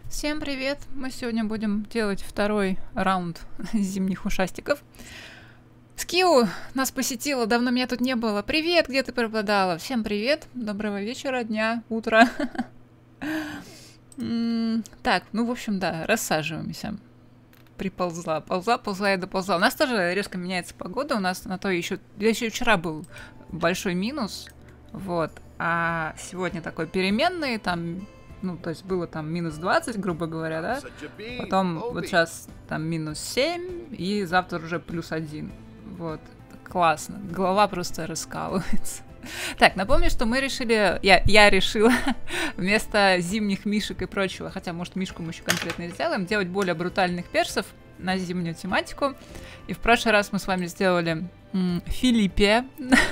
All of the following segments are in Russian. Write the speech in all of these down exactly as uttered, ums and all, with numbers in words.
Всем привет! Мы сегодня будем делать второй раунд зимних ушастиков. Скиу нас посетила, давно меня тут не было. Привет, где ты пропадала? Всем привет, доброго вечера, дня, утра. Так, ну в общем, да, рассаживаемся. Приползла, ползла, ползла и доползла. У нас тоже резко меняется погода, у нас на то еще... Еще вчера был большой минус, вот, а сегодня такой переменный, там... Ну, то есть было там минус двадцать, грубо говоря, да? Потом вот сейчас там минус семь, и завтра уже плюс один. Вот. Классно. Голова просто раскалывается. Так, напомню, что мы решили... Я, я решила вместо зимних мишек и прочего, хотя, может, мишку мы еще конкретно сделаем, делать более брутальных персов на зимнюю тематику. И в прошлый раз мы с вами сделали м, Филиппе.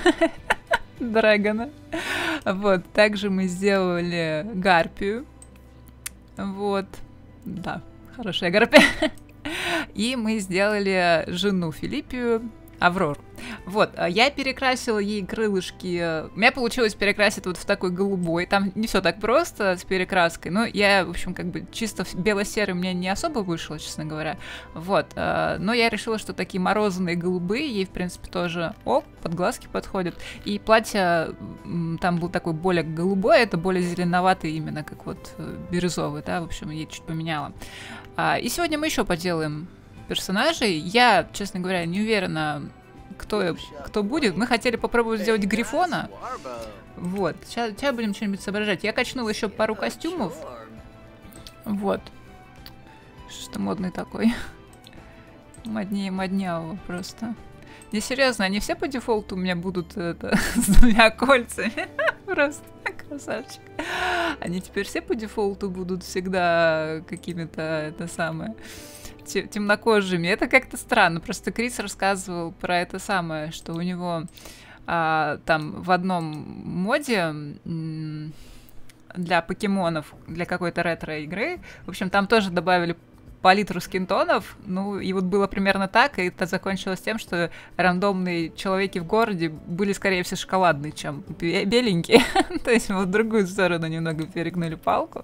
Драгона. Вот, также мы сделали гарпию. Вот. Да, хорошая гарпия. И мы сделали жену Филиппию, Аврору. Вот, я перекрасила ей крылышки. У меня получилось перекрасить вот в такой голубой. Там не все так просто с перекраской. Но я, в общем, как бы чисто бело-серый мне не особо вышло, честно говоря. Вот. Но я решила, что такие морозные голубые ей, в принципе, тоже ок, под глазки подходят. И платье там был такой более голубой, это более зеленоватый именно, как вот бирюзовый, да, в общем, я чуть поменяла. И сегодня мы еще поделаем персонажей. Я, честно говоря, не уверена, кто, кто будет. Мы хотели попробовать сделать Грифона. Вот. Сейчас, сейчас будем что-нибудь соображать. Я качнула еще пару костюмов. Вот. Что модный такой. Моднее моднявого просто. Не, серьезно, они все по дефолту у меня будут это, с двумя кольцами. Просто красавчик. Они теперь все по дефолту будут всегда какими-то, это самое... темнокожими. Это как-то странно. Просто Крис рассказывал про это самое, что у него а, там в одном моде м, для покемонов, для какой-то ретро-игры, в общем, там тоже добавили палитру скинтонов, ну, и вот было примерно так, и это закончилось тем, что рандомные человеки в городе были, скорее всего, шоколадные, чем беленькие. То есть мы в другую сторону немного перегнули палку.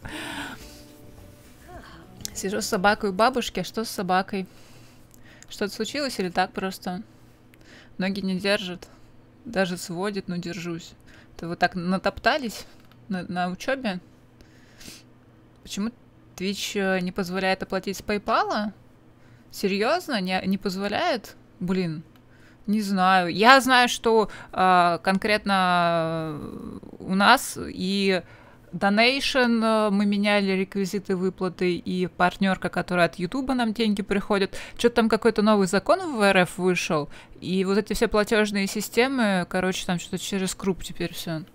Сижу с собакой у бабушки, а что с собакой? Что-то случилось или так просто? Ноги не держат, даже сводит, но держусь. Ты вот так натоптались на, на учебе? Почему Twitch не позволяет оплатить с PayPal? Серьезно? Не, не позволяет? Блин, не знаю. Я знаю, что э, конкретно у нас и... Donation, мы меняли реквизиты выплаты, и партнерка, которая от Ютуба нам деньги приходит. Что-то там какой-то новый закон в РФ вышел, и вот эти все платежные системы, короче, там что-то через Круп теперь все.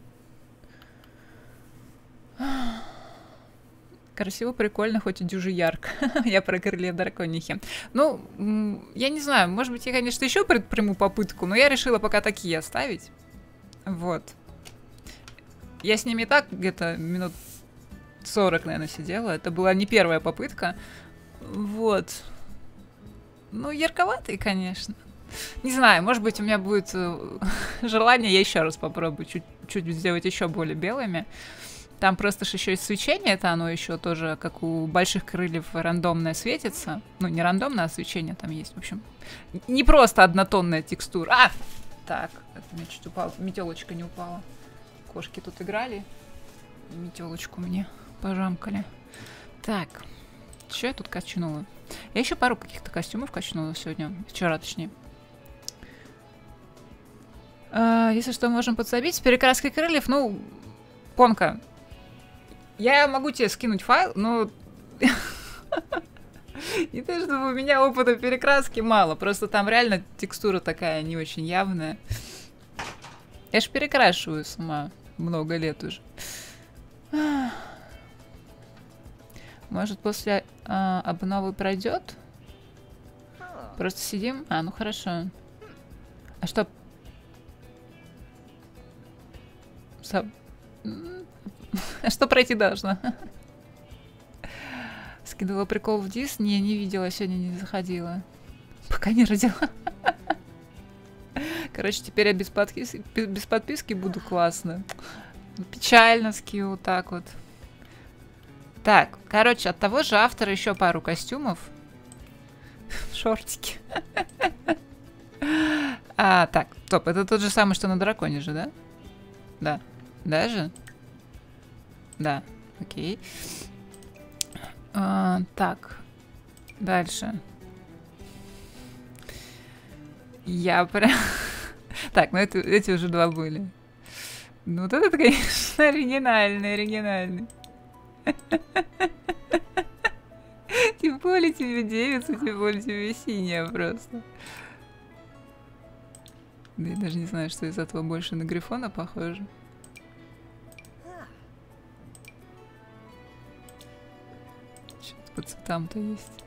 Красиво, прикольно, хоть и дюжи ярко. Я про крылья драконихи. Ну, я не знаю, может быть, я, конечно, еще предприму попытку, но я решила пока такие оставить. Вот. Я с ними и так где-то минут сорок, наверное, сидела. Это была не первая попытка. Вот. Ну, ярковатые, конечно. Не знаю, может быть, у меня будет желание, я еще раз попробую чуть-чуть сделать еще более белыми. Там просто же еще и свечение, это оно еще тоже, как у больших крыльев, рандомное светится. Ну, не рандомное, а свечение там есть, в общем. Не просто однотонная текстура. А! Так, это у меня чуть упало, метелочка не упала. Кошки тут играли, и метелочку мне пожамкали. Так, что я тут качнула? Я еще пару каких-то костюмов качнула сегодня, вчера точнее. А, если что, можем подсобить. С перекраской крыльев, ну, Понка, я могу тебе скинуть файл, но... Не то, чтобы у меня опыта перекраски мало, просто там реально текстура такая не очень явная. Я ж перекрашиваю сама много лет уже. Может, после а, обновы пройдет? Просто сидим? А, ну хорошо. А что? Со... А что пройти должно? Скидывала прикол в дис? Не, не видела, сегодня не заходила. Пока не родила. Короче, теперь я без подписки, без подписки буду классно. Печально, скилл, так вот. Так, короче, от того же автора еще пару костюмов. Шортики. А, так, стоп, это тот же самый, что на драконе же, да? Да. Даже? Да, окей. А, так, дальше. Я прям... Так, ну это, эти уже два были. Ну вот этот, конечно, оригинальный, оригинальный. Тем более тебе девица, тем более тебе синяя просто. Да я даже не знаю, что из этого больше на Грифона похоже. Что-то по цветам-то есть.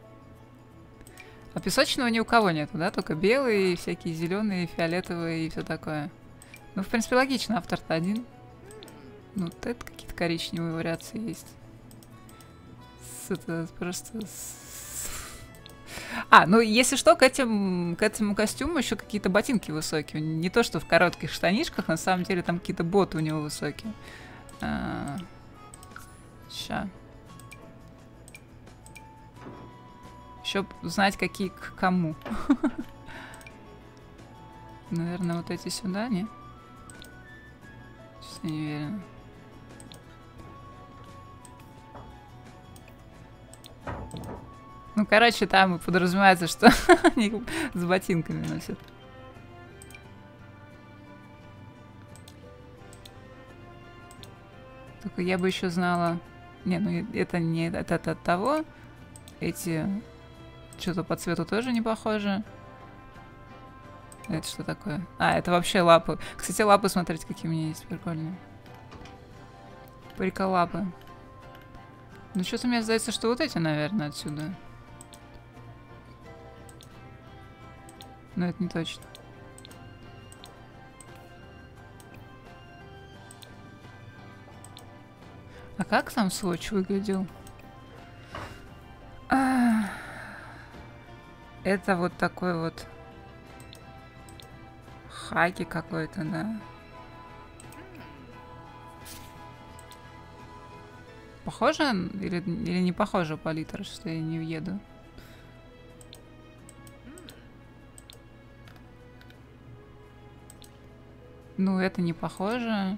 А песочного ни у кого нету, да? Только белые, всякие зеленые, фиолетовые и все такое. Ну, в принципе, логично, автор-то один. Ну, вот это какие-то коричневые вариации есть. С, это просто... С... А, ну, если что, к, этим, к этому костюму еще какие-то ботинки высокие. Не то, что в коротких штанишках, на самом деле там какие-то боты у него высокие. А... Ща. Еще знать, какие к кому. Наверное, вот эти сюда, не? Сейчас не уверена. Ну, короче, там подразумевается, что они с ботинками носят. Только я бы еще знала... Не, ну это не это от того. Эти... Что-то по цвету тоже не похоже. Это что такое? А, это вообще лапы. Кстати, лапы, смотрите, какие у меня есть. Прикольные. Приколапы. Ну, что-то мне сдается, что вот эти, наверное, отсюда. Но это не точно. А как сам сводч выглядел? А, это вот такой вот хаки какой-то, да. Похоже или, или не похоже палитра, что я не въеду? Ну, это не похоже.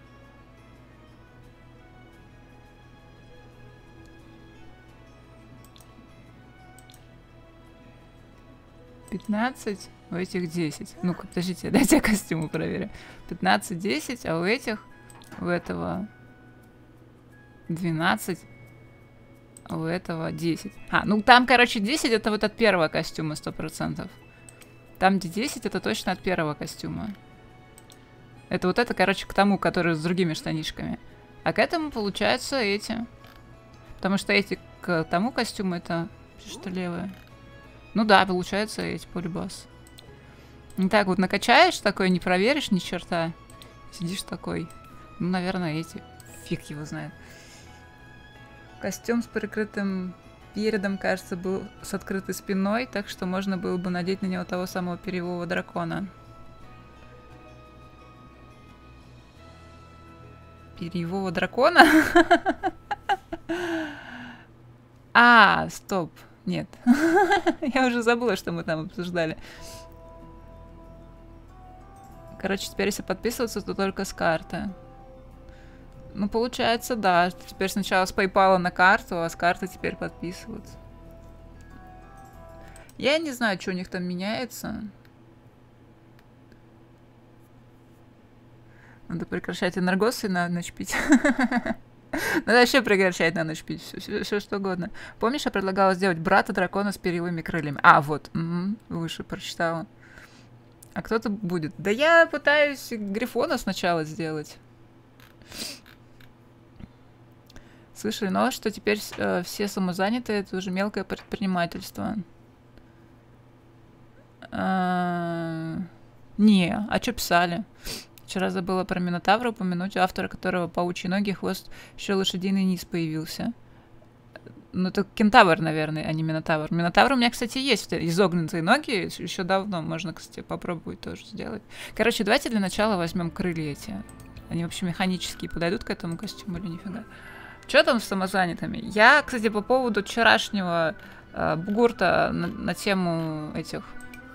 пятнадцать, у этих десять. Ну-ка, подождите, дайте я костюмы проверю. пятнадцать, десять, а у этих, у этого двенадцать, а у этого десять. А, ну там, короче, десять это вот от первого костюма сто процентов. Там, где десять, это точно от первого костюма. Это вот это, короче, к тому, который с другими штанишками. А к этому, получается, эти. Потому что эти к тому костюму, это что левое. Ну да, получается эти полюбас. Не так вот накачаешь, такое не проверишь ни черта. Сидишь такой. Ну, наверное, эти. Фиг его знает. Костюм с прикрытым передом, кажется, был с открытой спиной, так что можно было бы надеть на него того самого перьевого дракона. Перьевого дракона? А, стоп. Нет. Я уже забыла, что мы там обсуждали. Короче, теперь если подписываться, то только с карты. Ну, получается, да. Теперь сначала с PayPal на карту, а с карты теперь подписываться. Я не знаю, что у них там меняется. Надо прекращать энергосы на ночь пить. Надо вообще прекращать на ночь пить. Все что угодно. Помнишь, я предлагала сделать брата дракона с перьевыми крыльями? А, вот. Угу, выше прочитала. А кто-то будет. Да я пытаюсь Грифона сначала сделать. Слышали новость, что теперь э, все самозанятые, это уже мелкое предпринимательство. А, не, а что писали? Вчера забыла про Минотавра упомянуть, автора которого паучьи ноги, хвост, еще лошадиный низ появился. Ну, это кентавр, наверное, а не Минотавр. Минотавр у меня, кстати, есть изогнутые ноги, еще давно. Можно, кстати, попробовать тоже сделать. Короче, давайте для начала возьмем крылья эти. Они вообще механические подойдут к этому костюму или нифига? Что там с самозанятыми? Я, кстати, по поводу вчерашнего э, бугурта на, на тему этих...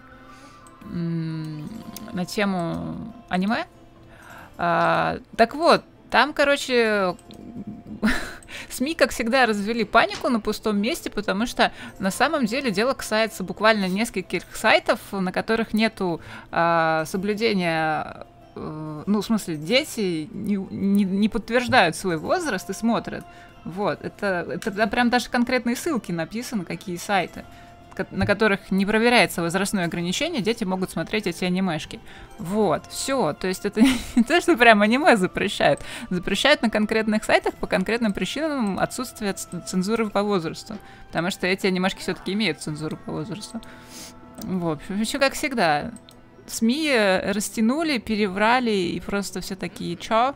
на тему аниме. А, так вот, там, короче, СМИ, как всегда, развели панику на пустом месте, потому что на самом деле дело касается буквально нескольких сайтов, на которых нету а, соблюдения... Ну, в смысле, дети не, не, не подтверждают свой возраст и смотрят. Вот, это, это прям даже конкретные ссылки написаны, какие сайты, на которых не проверяется возрастное ограничение, дети могут смотреть эти анимешки. Вот, все. То есть это не то, что прям аниме запрещают. Запрещают на конкретных сайтах по конкретным причинам отсутствия цензуры по возрасту. Потому что эти анимешки все-таки имеют цензуру по возрасту. Вот, все как всегда. СМИ растянули, переврали, и просто все такие, чё?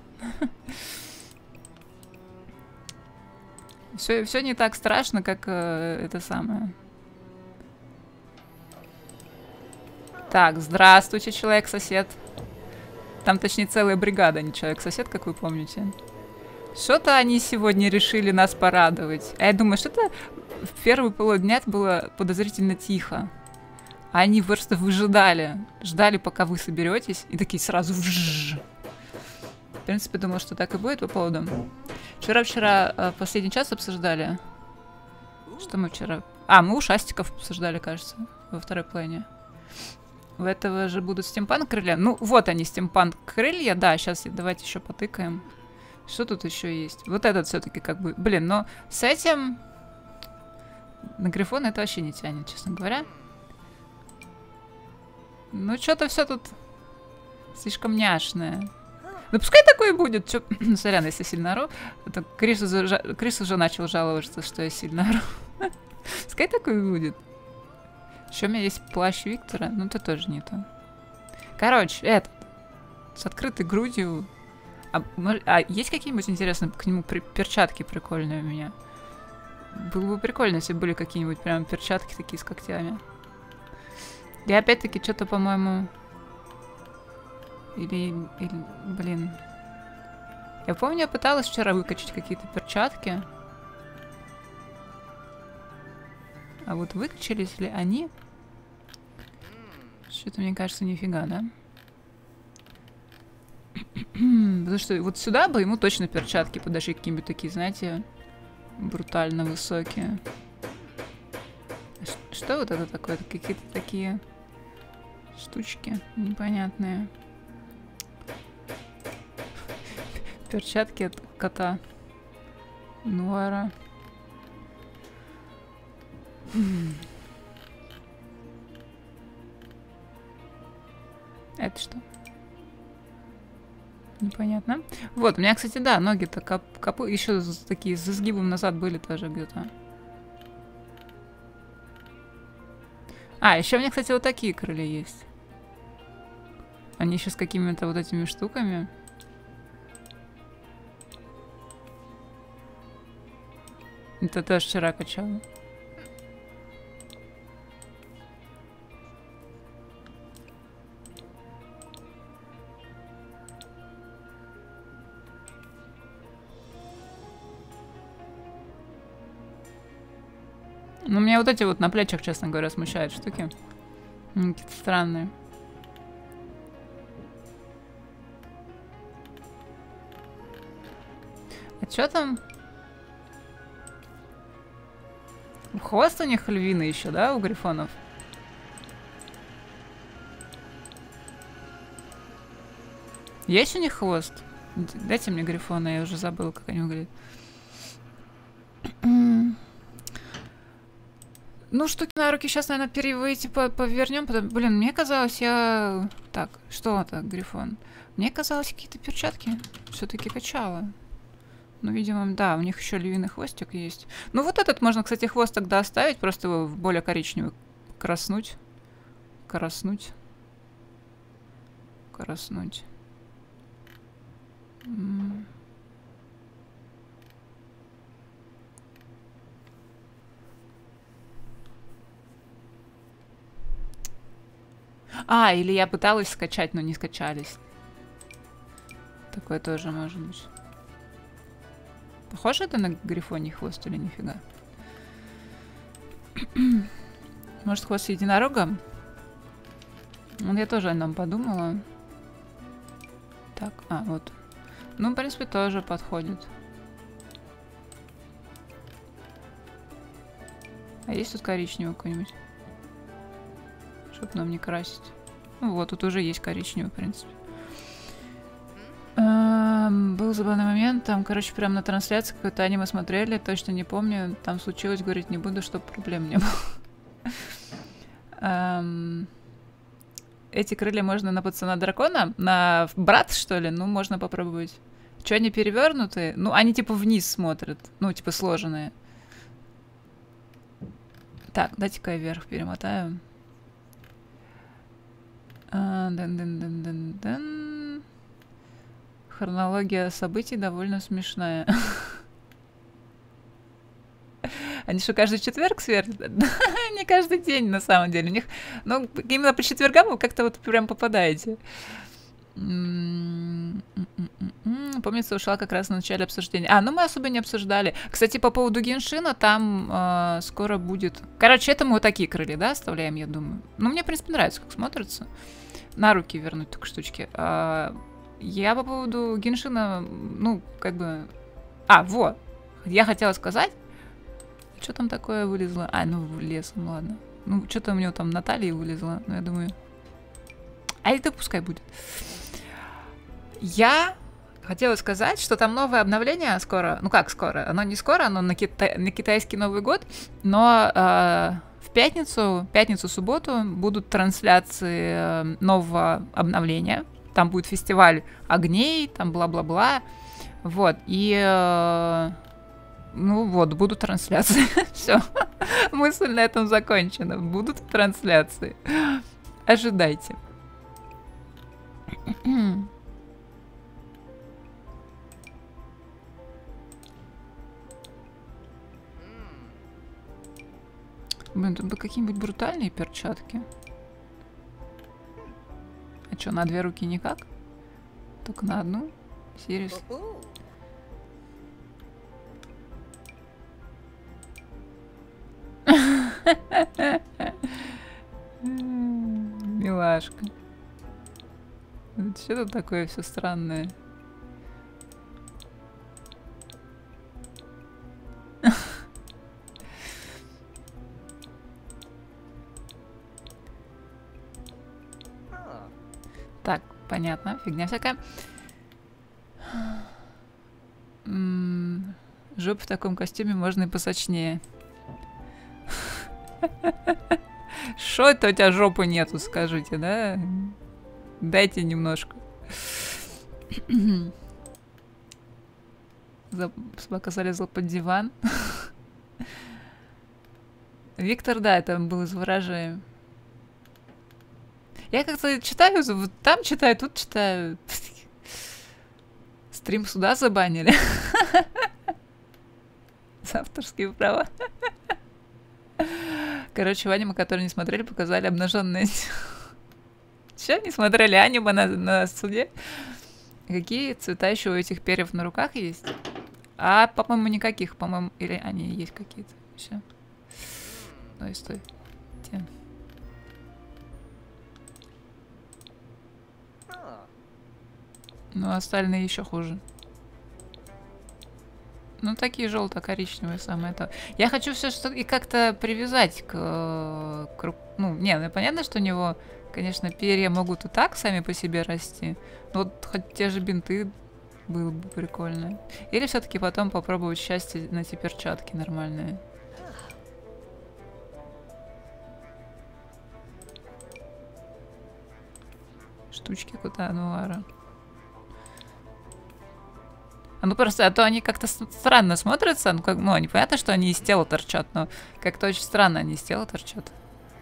Все, все не так страшно, как э, это самое. Так, здравствуйте, человек-сосед. Там, точнее, целая бригада, а не человек-сосед, как вы помните. Что-то они сегодня решили нас порадовать. А я думаю, что-то в первый полдня было подозрительно тихо. Они просто выжидали. Ждали, пока вы соберетесь. И такие сразу... В принципе, думал, что так и будет по поводу. Вчера-вчера э, последний час обсуждали. Что мы вчера... А, мы ушастиков обсуждали, кажется, во второй плане. У этого же будут стимпанк крылья. Ну, вот они, стимпанк крылья. Да, сейчас давайте еще потыкаем. Что тут еще есть? Вот этот все-таки как бы... Блин, но с этим... На Грифона это вообще не тянет, честно говоря. Ну, что-то все тут слишком няшное. Ну, пускай такое и будет. Чё... Сорян, если сильно ору. Это Крис, уже... Крис уже начал жаловаться, что я сильно ору. Пускай такое и будет. Еще у меня есть плащ Виктора. Ну, это тоже не то. Короче, этот. С открытой грудью. А, а есть какие-нибудь интересные к нему при... перчатки прикольные у меня? Было бы прикольно, если были какие-нибудь прям перчатки такие с когтями. И опять-таки что-то, по-моему... Или, или... Блин. Я помню, я пыталась вчера выкачать какие-то перчатки. А вот выкачались ли они? Что-то, мне кажется, нифига, да? Потому что вот сюда бы ему точно перчатки подошли, какие-нибудь такие, знаете, брутально высокие. Что вот это такое? Какие-то такие штучки непонятные. Перчатки от кота Нуара. Это что? Непонятно. Вот, у меня, кстати, да, ноги-то коп копы еще такие с изгибом назад были тоже где-то. А, еще у меня, кстати, вот такие крылья есть. Они еще с какими-то вот этими штуками. Это тоже вчера качала. Ну, меня вот эти вот на плечах, честно говоря, смущают штуки. Какие-то странные. А чё там? Хвост у них львиный еще, да, у грифонов? Есть у них хвост? Дайте мне грифона, я уже забыла, как они выглядят. Ну, штуки на руки сейчас, наверное, перевыйти повернем. Потому... Блин, мне казалось, я... Так, что это, грифон? Мне казалось, какие-то перчатки все-таки качала. Ну, видимо, да, у них еще львиный хвостик есть. Ну, вот этот можно, кстати, хвост тогда оставить, просто его в более коричневый краснуть. Краснуть. Краснуть. М-м. А, или я пыталась скачать, но не скачались. Такое тоже может быть. Похоже это на грифоний хвост или нифига? Может, хвост единорога? Вот я тоже о нем подумала. Так, а, вот. Ну, в принципе, тоже подходит. А есть тут коричневый какой-нибудь? Чтоб нам не красить. Ну вот, тут уже есть коричневый, в принципе. Эм, был забавный момент. Там, короче, прям на трансляции какое-то аниме смотрели. Точно не помню. Там случилось, говорить не буду, чтобы проблем не было. Эм, эти крылья можно на пацана дракона? На брат, что ли? Ну, можно попробовать. Че, они перевернутые? Ну, они типа вниз смотрят. Ну, типа сложенные. Так, дайте-ка я вверх перемотаю. А, дан -дан -дан -дан -дан. Хронология событий довольно смешная. Они что, каждый четверг сверят? Не каждый день, на самом деле. У них, ну, именно по четвергам вы как-то вот прям попадаете. Помнится, ушла как раз в начале обсуждения. А, ну мы особо не обсуждали. Кстати, по поводу Геншина, там э, скоро будет... Короче, это мы вот такие крылья, да, оставляем, я думаю. Ну, мне, в принципе, нравится, как смотрится. На руки вернуть только штучки. А, я по поводу Геншина, ну, как бы... А, вот. Я хотела сказать... Что там такое вылезло? А, ну, лес, ну ладно. Ну, что-то у него там на талии вылезло. Ну, я думаю... А это пускай будет. Я хотела сказать, что там новое обновление скоро. Ну как скоро? Оно не скоро, оно на, кита... на китайский Новый год. Но э, в пятницу, пятницу-субботу будут трансляции э, нового обновления. Там будет фестиваль огней, там бла-бла-бла. Вот. И... Э, ну вот, будут трансляции. Все. Мысль на этом закончена. Будут трансляции. Ожидайте. Блин, тут бы какие-нибудь брутальные перчатки. А что, на две руки никак? Только на одну? Серьез? Милашка. Что тут такое все странное? Так, понятно, фигня всякая. М-м, жопу в таком костюме можно и посочнее. Что это у тебя жопы нету, скажите, да? Дайте немножко. Собака залезла под диван. Виктор, да, это был из ворожея. Я как-то читаю, вот там читаю, тут читаю. Стрим сюда забанили. С авторские права. Короче, в аниме, которые не смотрели, показали обнаженные. Че, не смотрели аниме на, на суде? Какие цвета еще у этих перьев на руках есть? А, по-моему, никаких. По-моему, или они есть какие-то. Все. Стой, стой. Где? Ну, остальные еще хуже. Ну, такие желто-коричневые самое то. Я хочу все что и как-то привязать к, к... Ну, не, ну, понятно, что у него, конечно, перья могут и так сами по себе расти. Но вот хоть те же бинты было бы прикольно. Или все-таки потом попробовать счастье найти перчатки нормальные. Штучки кота Нуара. А ну просто, а то они как-то странно смотрятся. Ну, как, ну, они понятно, что они из тела торчат, но как-то очень странно они из тела торчат.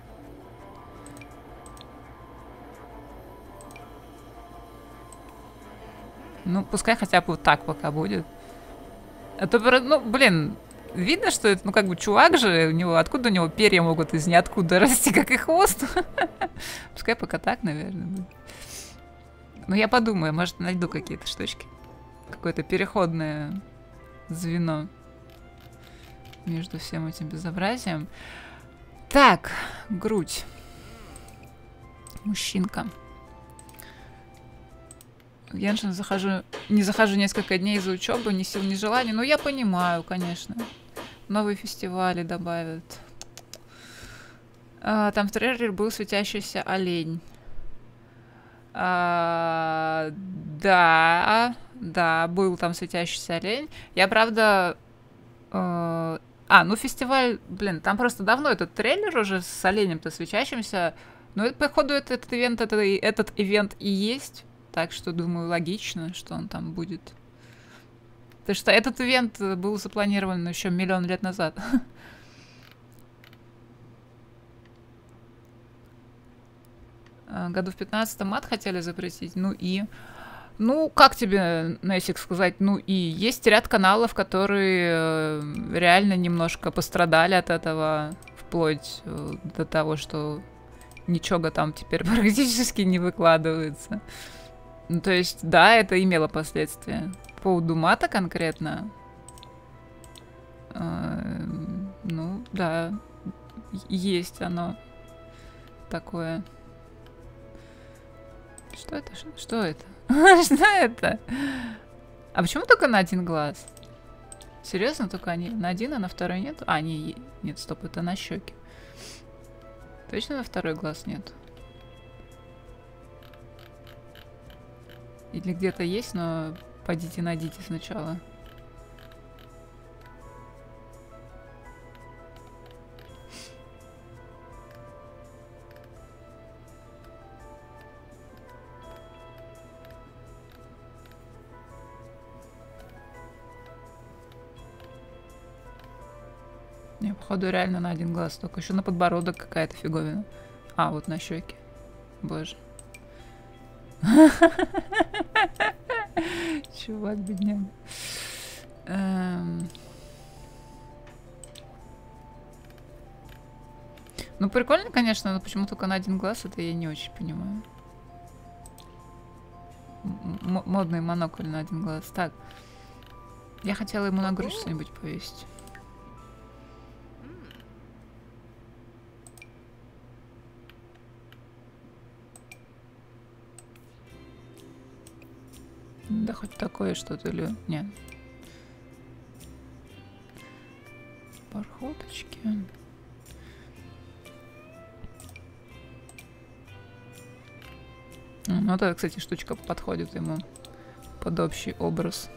Ну, пускай хотя бы вот так пока будет. А то, ну, блин, видно, что это, ну, как бы чувак же, у него, откуда у него перья могут из ниоткуда расти, как и хвост. Пускай пока так, наверное, будет. Ну, я подумаю, может, найду какие-то штучки. Какое-то переходное звено между всем этим безобразием. Так, грудь. Мужчинка. В Геншин захожу, не захожу несколько дней из-за учебы, ни сил, ни желаний. Ну, я понимаю, конечно. Новые фестивали добавят. А, там в трейлере был светящийся олень. А, да, да, был там светящийся олень. Я, правда... Э, а, ну фестиваль, блин, там просто давно этот трейлер уже с оленем-то светящимся. Ну, это, походу, этот, этот ивент, это, этот ивент и есть. Так что, думаю, логично, что он там будет. Потому что этот ивент был запланирован еще миллион лет назад. Году в пятнадцатом мат хотели запретить, ну и... Ну, как тебе, Несик, сказать, ну и есть ряд каналов, которые реально немножко пострадали от этого, вплоть до того, что ничего там теперь практически не выкладывается. Ну, то есть, да, это имело последствия. По поводу мата конкретно, э, ну, да, есть оно такое. Что это? Что это? Что это? А почему только на один глаз? Серьезно, только они на один, а на второй нет? А, не, нет, стоп, это на щеке. Точно на второй глаз нет? Или где-то есть, но пойдите найдите сначала. Не, походу реально на один глаз, только еще на подбородок какая-то фиговина. А, вот на щеки. Боже. Чувак, бедняга. Эм... Ну, прикольно, конечно, но почему только на один глаз, это я не очень понимаю. М- модный монокль на один глаз. Так. Я хотела ему на грудь что-нибудь повесить. Да хоть такое что-то или... Нет. Бархоточки. Ну, это, кстати, штучка подходит ему под общий образ.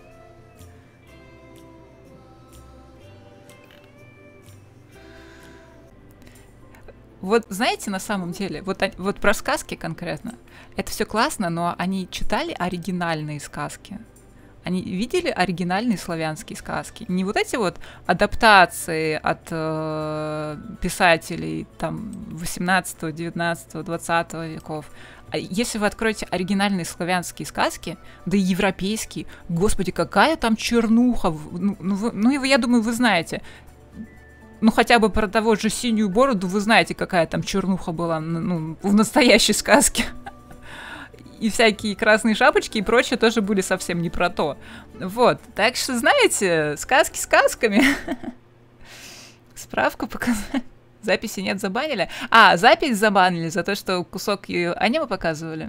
Вот знаете, на самом деле, вот, вот про сказки конкретно, это все классно, но они читали оригинальные сказки. Они видели оригинальные славянские сказки. Не вот эти вот адаптации от э, писателей там восемнадцатого, девятнадцатого, двадцатого веков. А если вы откроете оригинальные славянские сказки, да и европейские, господи, какая там чернуха. Ну, ну, вы, ну я думаю, вы знаете. Ну, хотя бы про того же Синюю Бороду вы знаете, какая там чернуха была, ну, в настоящей сказке. И всякие красные шапочки и прочее тоже были совсем не про то. Вот. Так что, знаете, сказки сказками. Справку показать. Записи нет, забанили. А, запись забанили за то, что кусок аниме показывали.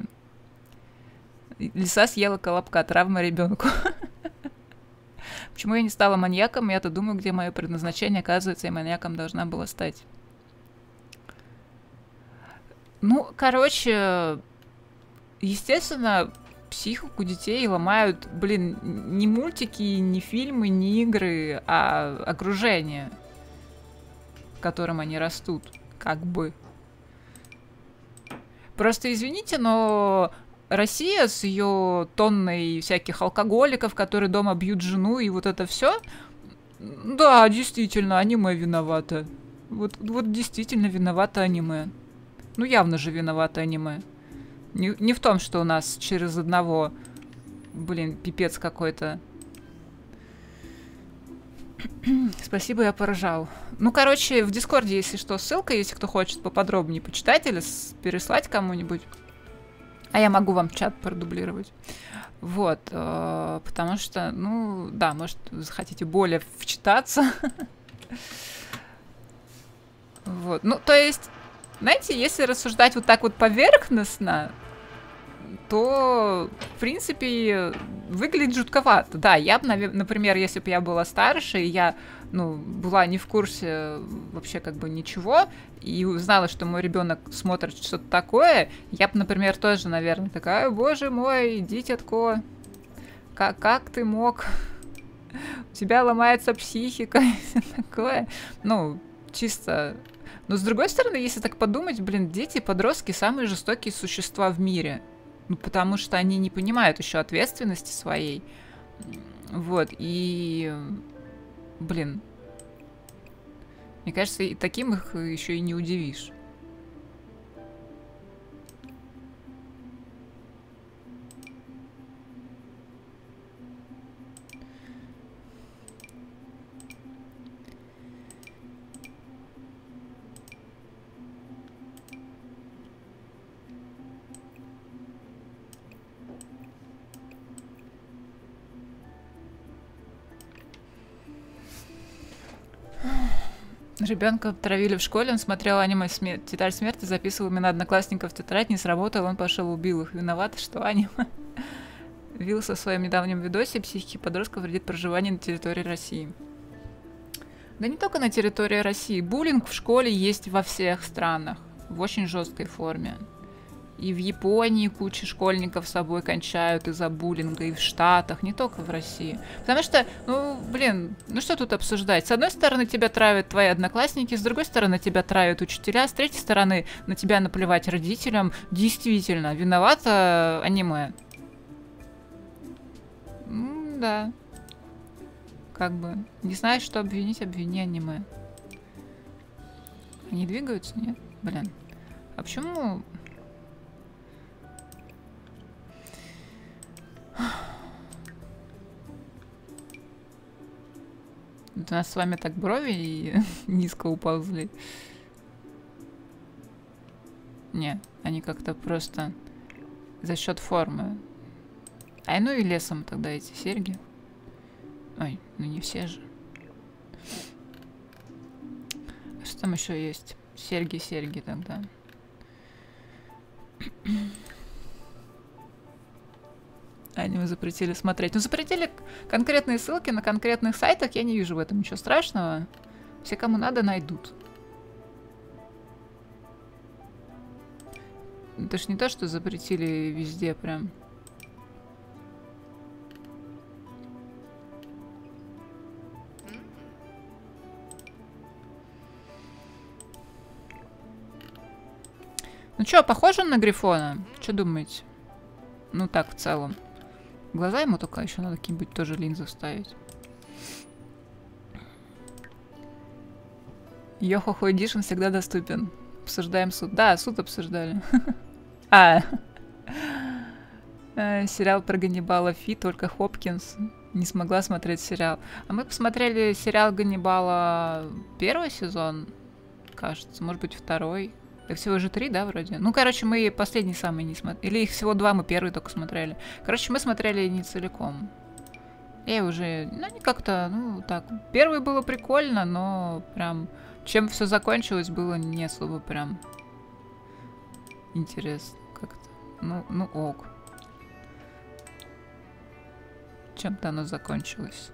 Лиса съела колобка, травма ребенку. Почему я не стала маньяком? Я-то думаю, где мое предназначение. Оказывается, я маньяком должна была стать. Ну, короче, естественно, психику детей ломают, блин, не мультики, не фильмы, не игры, а окружение, в котором они растут, как бы. Просто извините, но... Россия с ее тонной всяких алкоголиков, которые дома бьют жену, и вот это все. Да, действительно, аниме виновато. Вот, вот действительно виновато аниме. Ну, явно же виновато аниме. Не, не в том, что у нас через одного, блин, пипец какой-то. Спасибо, я поражал. Ну, короче, в Дискорде, если что, ссылка, если кто хочет поподробнее почитать или переслать кому-нибудь. А я могу вам чат продублировать. Вот, э, потому что, ну, да, может, вы захотите более вчитаться. Вот, ну, то есть, знаете, если рассуждать вот так вот поверхностно, то, в принципе, выглядит жутковато. Да, я бы, например, если бы я была старше, и я, ну, была не в курсе вообще как бы ничего, и узнала, что мой ребенок смотрит что-то такое, я бы, например, тоже, наверное, такая: боже мой, дитятко, как, как ты мог? У тебя ломается психика и все такое. Ну, чисто... Но, с другой стороны, если так подумать, блин, дети, подростки — самые жестокие существа в мире. Ну, потому что они не понимают еще ответственности своей. Вот, и... Блин. Мне кажется, и таким их еще и не удивишь. Ребенка травили в школе, он смотрел аниме смер... «Тетрадь смерти», записывал имена одноклассников в тетрадь, не сработал, он пошел убил их. Виноват, что аниме вился в своем недавнем видосе «Психике подростков вредит проживание на территории России». Да не только на территории России. Буллинг в школе есть во всех странах в очень жесткой форме. И в Японии куча школьников с собой кончают из-за буллинга, и в Штатах, не только в России. Потому что, ну, блин, ну что тут обсуждать? С одной стороны, тебя травят твои одноклассники, с другой стороны, тебя травят учителя, с третьей стороны, на тебя наплевать родителям. Действительно, виновато аниме. М, да. Как бы, не знаешь, что обвинить, обвини аниме. Они двигаются? Нет? Блин. А почему... У нас с вами так брови и низко уползли. Не, они как-то просто за счет формы. Ай, ну и лесом тогда эти серьги. Ой, ну не все же. А что там еще есть? Серьги, серьги тогда. Аниме запретили смотреть. Ну, запретили конкретные ссылки на конкретных сайтах. Я не вижу в этом ничего страшного. Все, кому надо, найдут. Это ж не то, что запретили везде прям. Ну чё, похож он на Грифона? Что думаете? Ну так, в целом. Глаза ему только еще надо какие-нибудь тоже линзы вставить. Йохохо Эдишн всегда доступен. Обсуждаем суд. Да, суд обсуждали. А. Сериал про Ганнибала Фи, только Хопкинс не смогла смотреть сериал. А мы посмотрели сериал Ганнибала первый сезон, кажется, может быть, второй. Их всего же три, да, вроде? Ну, короче, мы последний самый не смотрели. Или их всего два, мы первый только смотрели. Короче, мы смотрели не целиком. Я уже, ну, не как-то, ну, так. Первый было прикольно, но прям... Чем все закончилось, было не особо прям интересно как-то. Ну, ну ок. Чем-то оно закончилось.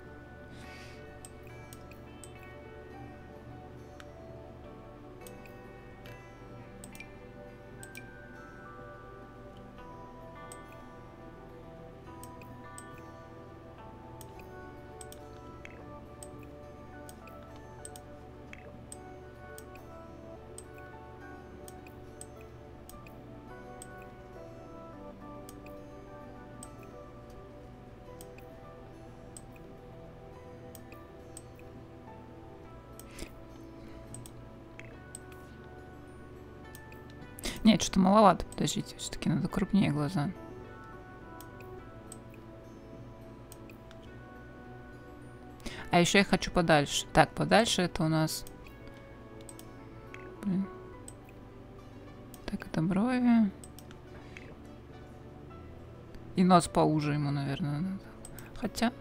Нет, что-то маловато, подождите. Все-таки надо крупнее глаза. А еще я хочу подальше. Так, подальше это у нас... Блин. Так, это брови. И нос поуже ему, наверное, надо. Хотя...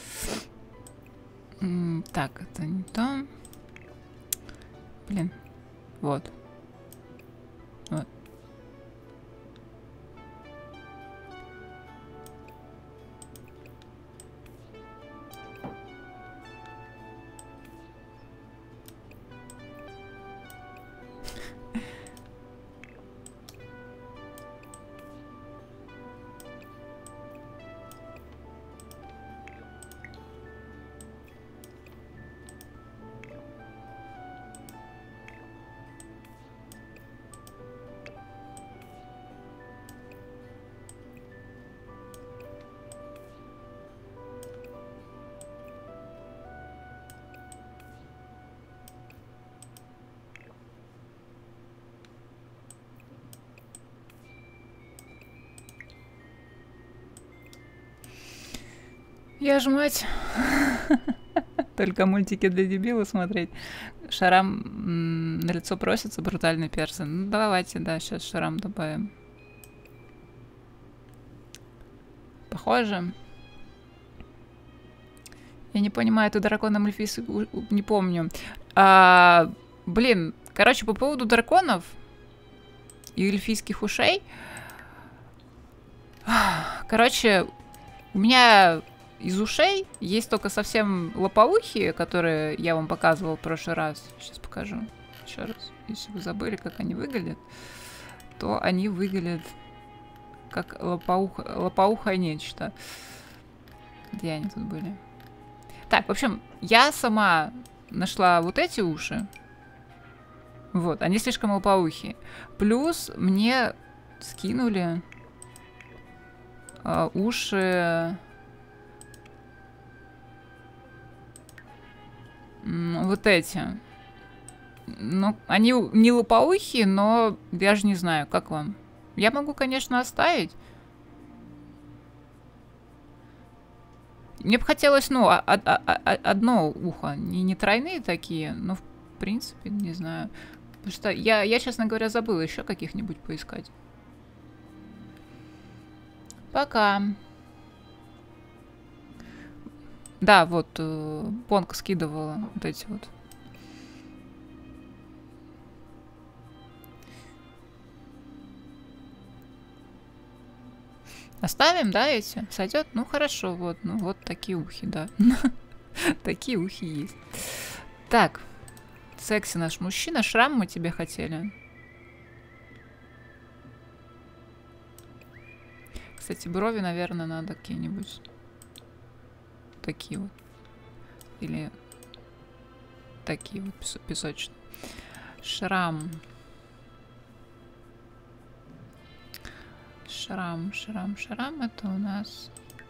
Так, это не то. Блин. Вот. Вот. Я ж мать. Только мультики для дебилов смотреть. Шарам на лицо просится, брутальный персон. Ну, давайте, да, сейчас шарам добавим. Похоже. Я не понимаю, это драконом эльфийс... Не помню. А, блин, короче, по поводу драконов и эльфийских ушей. Короче, у меня... Из ушей есть только совсем лопоухие, которые я вам показывала в прошлый раз. Сейчас покажу еще раз. Если вы забыли, как они выглядят, то они выглядят как лопоух... лопоухое нечто. Где они тут были? Так, в общем, я сама нашла вот эти уши. Вот, они слишком лопоухие. Плюс мне скинули э, уши... Вот эти. Ну, они не лопоухие, но я же не знаю, как вам. Я могу, конечно, оставить. Мне бы хотелось, ну, а, а, а, одно ухо. Не, не тройные такие, но, в принципе, не знаю. Потому что я, я, честно говоря, забыла еще каких-нибудь поискать. Пока. Да, вот, э, Понка скидывала вот эти вот. Оставим, да, эти? Сойдет? Ну, хорошо, вот, ну, вот такие ухи, да. Такие ухи есть. Так, секси наш мужчина, шрам мы тебе хотели. Кстати, брови, наверное, надо какие-нибудь... Такие вот. Или такие вот песочные. Шрам. Шрам, шрам, шрам. Это у нас...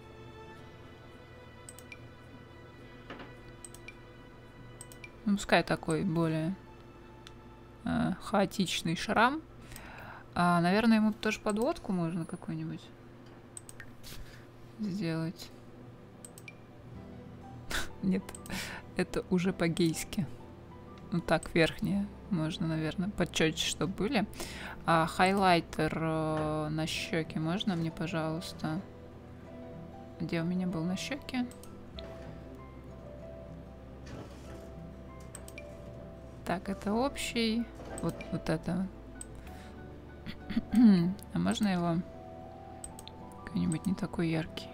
Ну, пускай такой более э, хаотичный шрам. А, наверное, ему тоже подводку можно какую-нибудь сделать. Нет, это уже по-гейски. Ну так, верхние. Можно, наверное, почетче, чтобы были. А, хайлайтер э, на щеке можно мне, пожалуйста? Где у меня был на щеке? Так, это общий. Вот, вот это. А можно его какой-нибудь не такой яркий?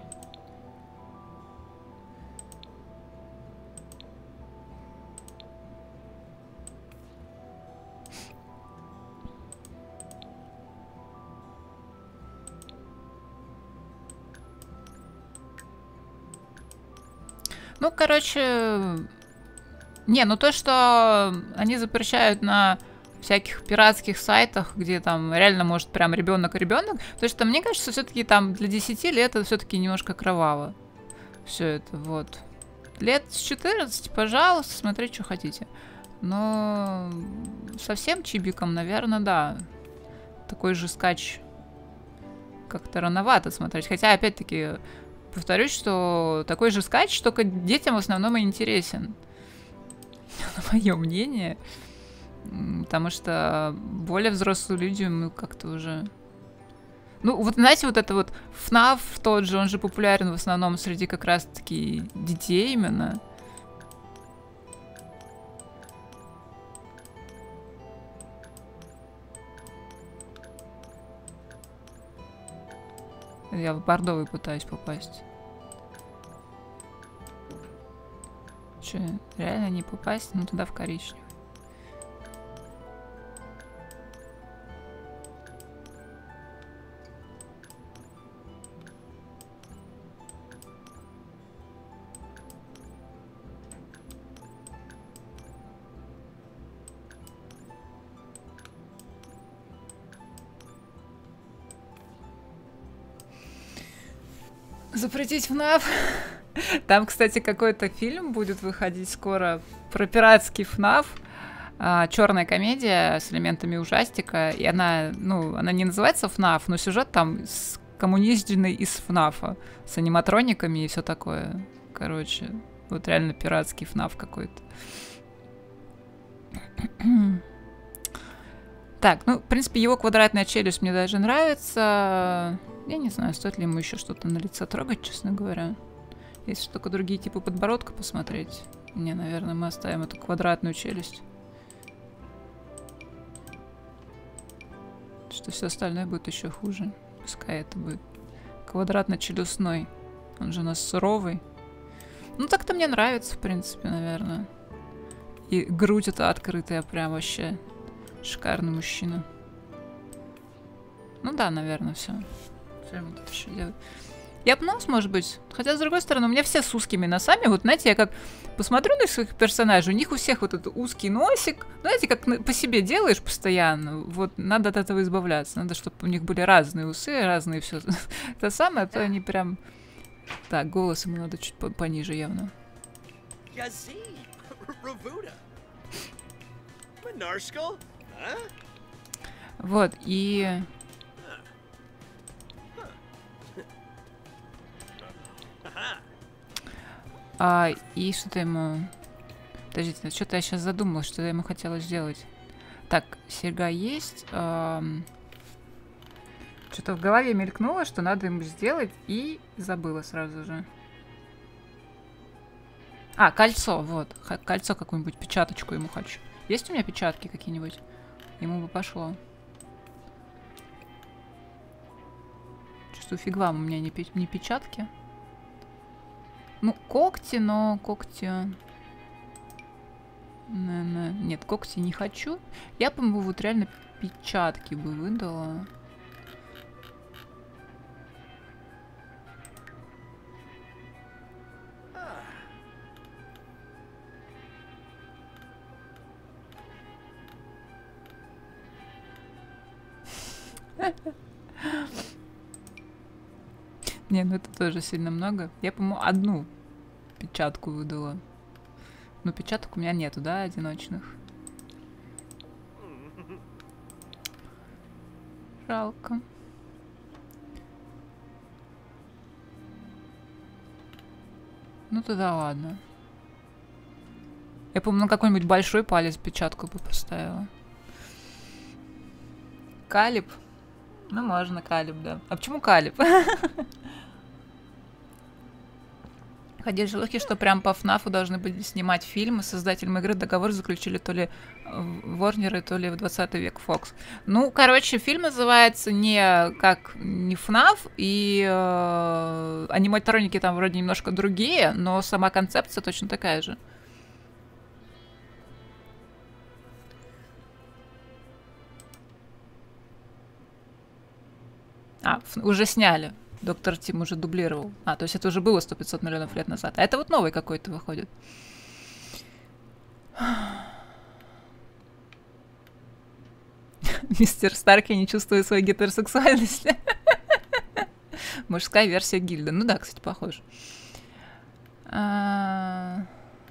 Ну, короче... Не, ну то, что они запрещают на всяких пиратских сайтах, где там реально может прям ребенок-ребенок, то что мне кажется, все-таки там для десяти лет это все-таки немножко кроваво. Все это, вот. Лет с четырнадцати, пожалуйста, смотрите, что хотите. Но совсем чибиком, наверное, да. Такой же скач как-то рановато смотреть. Хотя, опять-таки... Повторюсь, что такой же скач, только детям в основном и интересен. Мое мнение. Потому что более взрослые люди, мы как-то уже... Ну, вот знаете, вот это вот эф эф тот же, он же популярен в основном среди как раз-таки детей именно. Я в бордовый пытаюсь попасть. Че, реально не попасть? Ну, туда в коричневый. Запретить эф эф. Там, кстати, какой-то фильм будет выходить скоро про пиратский эф эф. А, черная комедия с элементами ужастика. И она, ну, она не называется эф эф, но сюжет там коммунизированный из эф эф. С аниматрониками и все такое. Короче, вот реально пиратский эф эф какой-то. Так, ну, в принципе, его квадратная челюсть мне даже нравится. Я не знаю, стоит ли ему еще что-то на лице трогать, честно говоря. Если только другие типы подбородка посмотреть. Не, наверное, мы оставим эту квадратную челюсть. Что все остальное будет еще хуже. Пускай это будет квадратно-челюстной. Он же у нас суровый. Ну, так-то мне нравится, в принципе, наверное. И грудь эта открытая, прям вообще шикарный мужчина. Ну да, наверное, все. Что ему тут еще делать? Я бы нос, может быть. Хотя, с другой стороны, у меня все с узкими носами. Вот, знаете, я как посмотрю на своих персонажей, у них у всех вот этот узкий носик. Знаете, как по себе делаешь постоянно. Вот, надо от этого избавляться. Надо, чтобы у них были разные усы, разные все. Это самое, а то они прям... Так, голос ему надо чуть пониже явно. Вот, и... А, и что-то ему... Подождите, что-то я сейчас задумалась, что я ему хотела сделать. Так, серьга есть. Эм... Что-то в голове мелькнуло, что надо ему сделать, и забыла сразу же. А, кольцо, вот. Кольцо какую-нибудь, печаточку ему хочу. Есть у меня печатки какие-нибудь? Ему бы пошло. Чувствую, фиг вам, у меня не, пи не печатки. Ну, когти, но когти... Наверное... Нет, когти не хочу. Я, по-моему, вот реально печатки бы выдала. Не, ну это тоже сильно много. Я, по-моему, одну печатку выдала. Но печаток у меня нету, да, одиночных. Жалко. Ну тогда ладно. Я, по-моему, на какой-нибудь большой палец печатку бы поставила. Калиб? Ну, можно Калиб, да. А почему Калиб? Ходили слухи, что прям по эф эф должны были снимать фильмы. С создателем игры договор заключили то ли Warner, то ли в двадцатый век Fox. Ну, короче, фильм называется не как не эф эф, и э, аниматроники там вроде немножко другие, но сама концепция точно такая же. А, уже сняли. Доктор Тим уже дублировал. А, то есть это уже было сто пятьсот миллионов лет назад. А это вот новый какой-то выходит. Мистер Старк, я не чувствую своей гетеросексуальности. Мужская версия Гильда. Ну да, кстати, похож. А...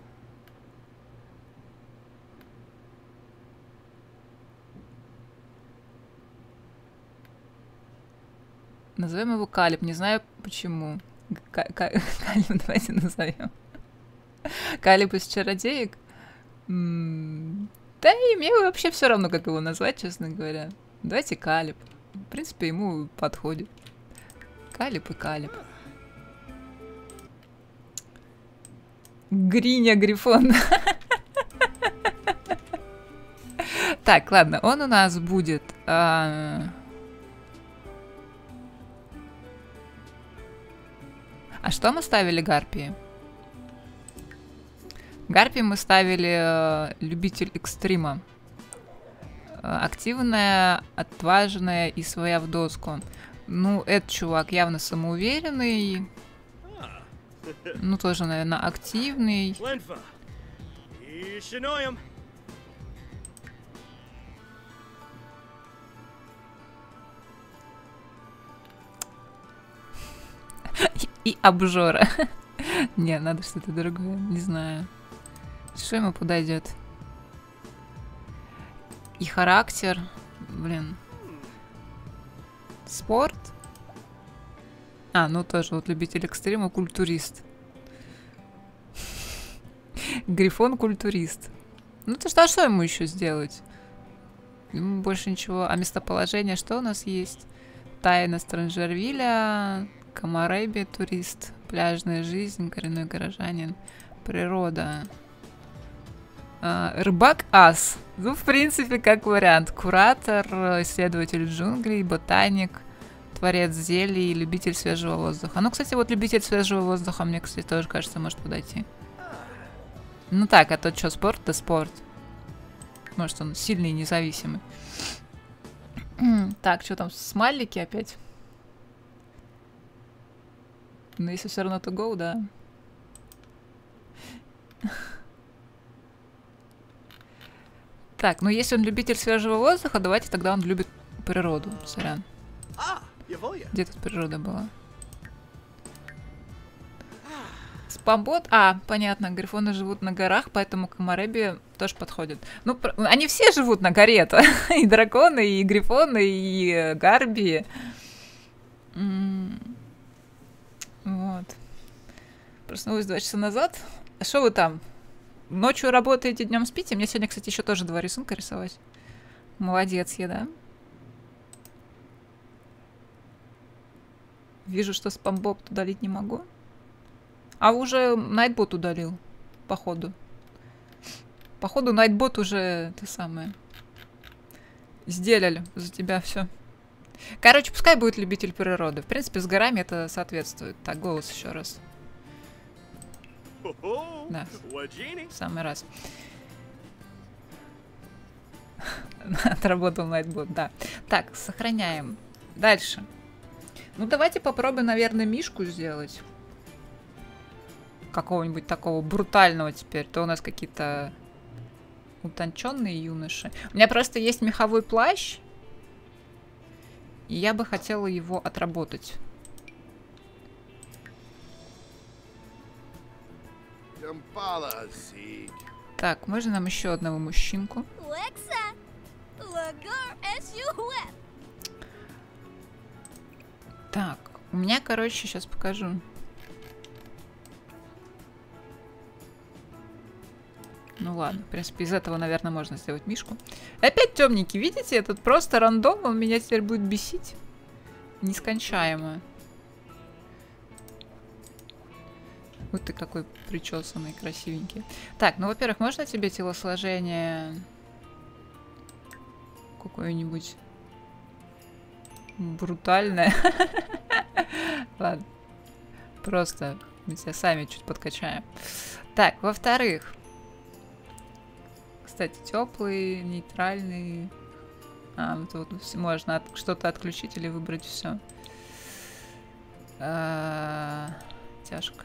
Назовем его Калиб. Не знаю почему. Калиб давайте назовем. Калиб из чародеек. М-м- да и мне вообще все равно, как его назвать, честно говоря. Давайте Калиб. В принципе, ему подходит. Калиб и Калиб. Гриня Грифон. Так, ладно, он у нас будет... А... а что мы ставили Гарпии? Гарпии мы ставили э, любитель экстрима. Э, активная, отважная и своя в доску. Ну, этот чувак явно самоуверенный. Ну, тоже, наверное, активный. И обжора. Не, надо что-то другое, не знаю. Что ему подойдет? И характер. Блин. Спорт. А, ну тоже вот любитель экстрима, культурист. Грифон культурист. Ну то что, а что ему еще сделать? Ему больше ничего. А местоположение что у нас есть? Тайна Странжервиля, Камарэби, турист, пляжная жизнь, коренной горожанин, природа. А, рыбак ас. Ну, в принципе, как вариант. Куратор, исследователь джунглей, ботаник, творец зелий, любитель свежего воздуха. Ну, кстати, вот любитель свежего воздуха мне, кстати, тоже кажется, может подойти. Ну так, а тот что, спорт? Да спорт. Может, он сильный и независимый. Так, что там, смайлики опять? Но если все равно to go, да. Так, ну если он любитель свежего воздуха, давайте тогда он любит природу. Сорян. Где тут природа была? Спамбот? А, понятно, грифоны живут на горах, поэтому Камарэби тоже подходит. Ну, они все живут на горе-то. И драконы, и грифоны, и гарби. Вот. Проснулась два часа назад. А что вы там? Ночью работаете, днем спите? Мне сегодня, кстати, еще тоже два рисунка рисовать. Молодец я, да? Вижу, что спамбот удалить не могу. А уже Найтбот удалил, походу. Походу, Найтбот уже это самое. Сделали за тебя все. Короче, пускай будет любитель природы. В принципе, с горами это соответствует. Так, голос еще раз. Да, в самый раз. Отработал Найтбот, да. Так, сохраняем. Дальше. Ну, давайте попробуем, наверное, Мишку сделать. Какого-нибудь такого брутального теперь. То у нас какие-то утонченные юноши. У меня просто есть меховой плащ. И я бы хотела его отработать. Так, можно нам еще одного мужчинку? Так, у меня, короче, сейчас покажу. Ну ладно, в принципе, из этого, наверное, можно сделать Мишку. Опять темненький, видите? Этот просто рандом, он меня теперь будет бесить. Нескончаемо. Вот ты какой причесанный, красивенький. Так, ну, во-первых, можно тебе телосложение какое-нибудь брутальное? Ладно. Просто мы тебя сами чуть подкачаем. Так, во-вторых. Кстати, теплый, нейтральный. А, вот, вот можно от, что-то отключить или выбрать все. А, тяжко.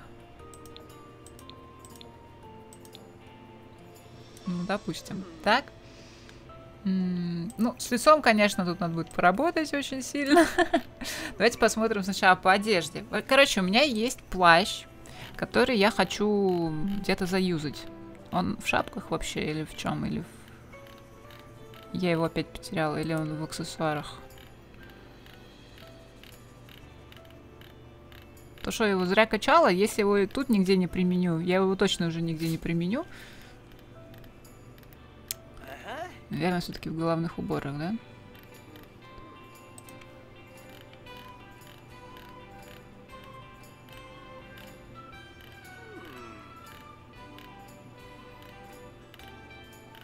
Ну, допустим. Так. М-м, ну, с лицом, конечно, тут надо будет поработать очень сильно. Давайте посмотрим сначала по одежде. Короче, у меня есть плащ, который я хочу где-то заюзать. Он в шапках вообще или в чем? Или в... Я его опять потеряла, или он в аксессуарах? То, что я его зря качала, если его и тут нигде не применю, я его точно уже нигде не применю. Наверное, все-таки в головных уборах, да?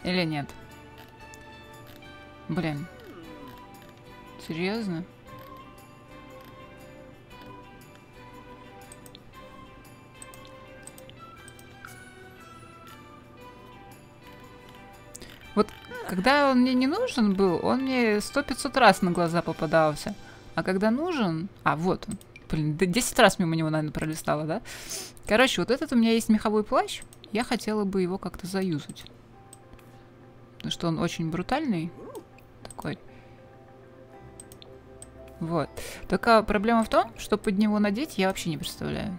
Или нет? Блин. Серьезно? Вот когда он мне не нужен был, он мне сто пятьсот раз на глаза попадался. А когда нужен... А, вот он. Блин, десять раз мимо него, наверное, пролистала, да? Короче, вот этот у меня есть меховой плащ. Я хотела бы его как-то заюзать. Потому что он очень брутальный. Такой. Вот. Только проблема в том, что под него надеть я вообще не представляю.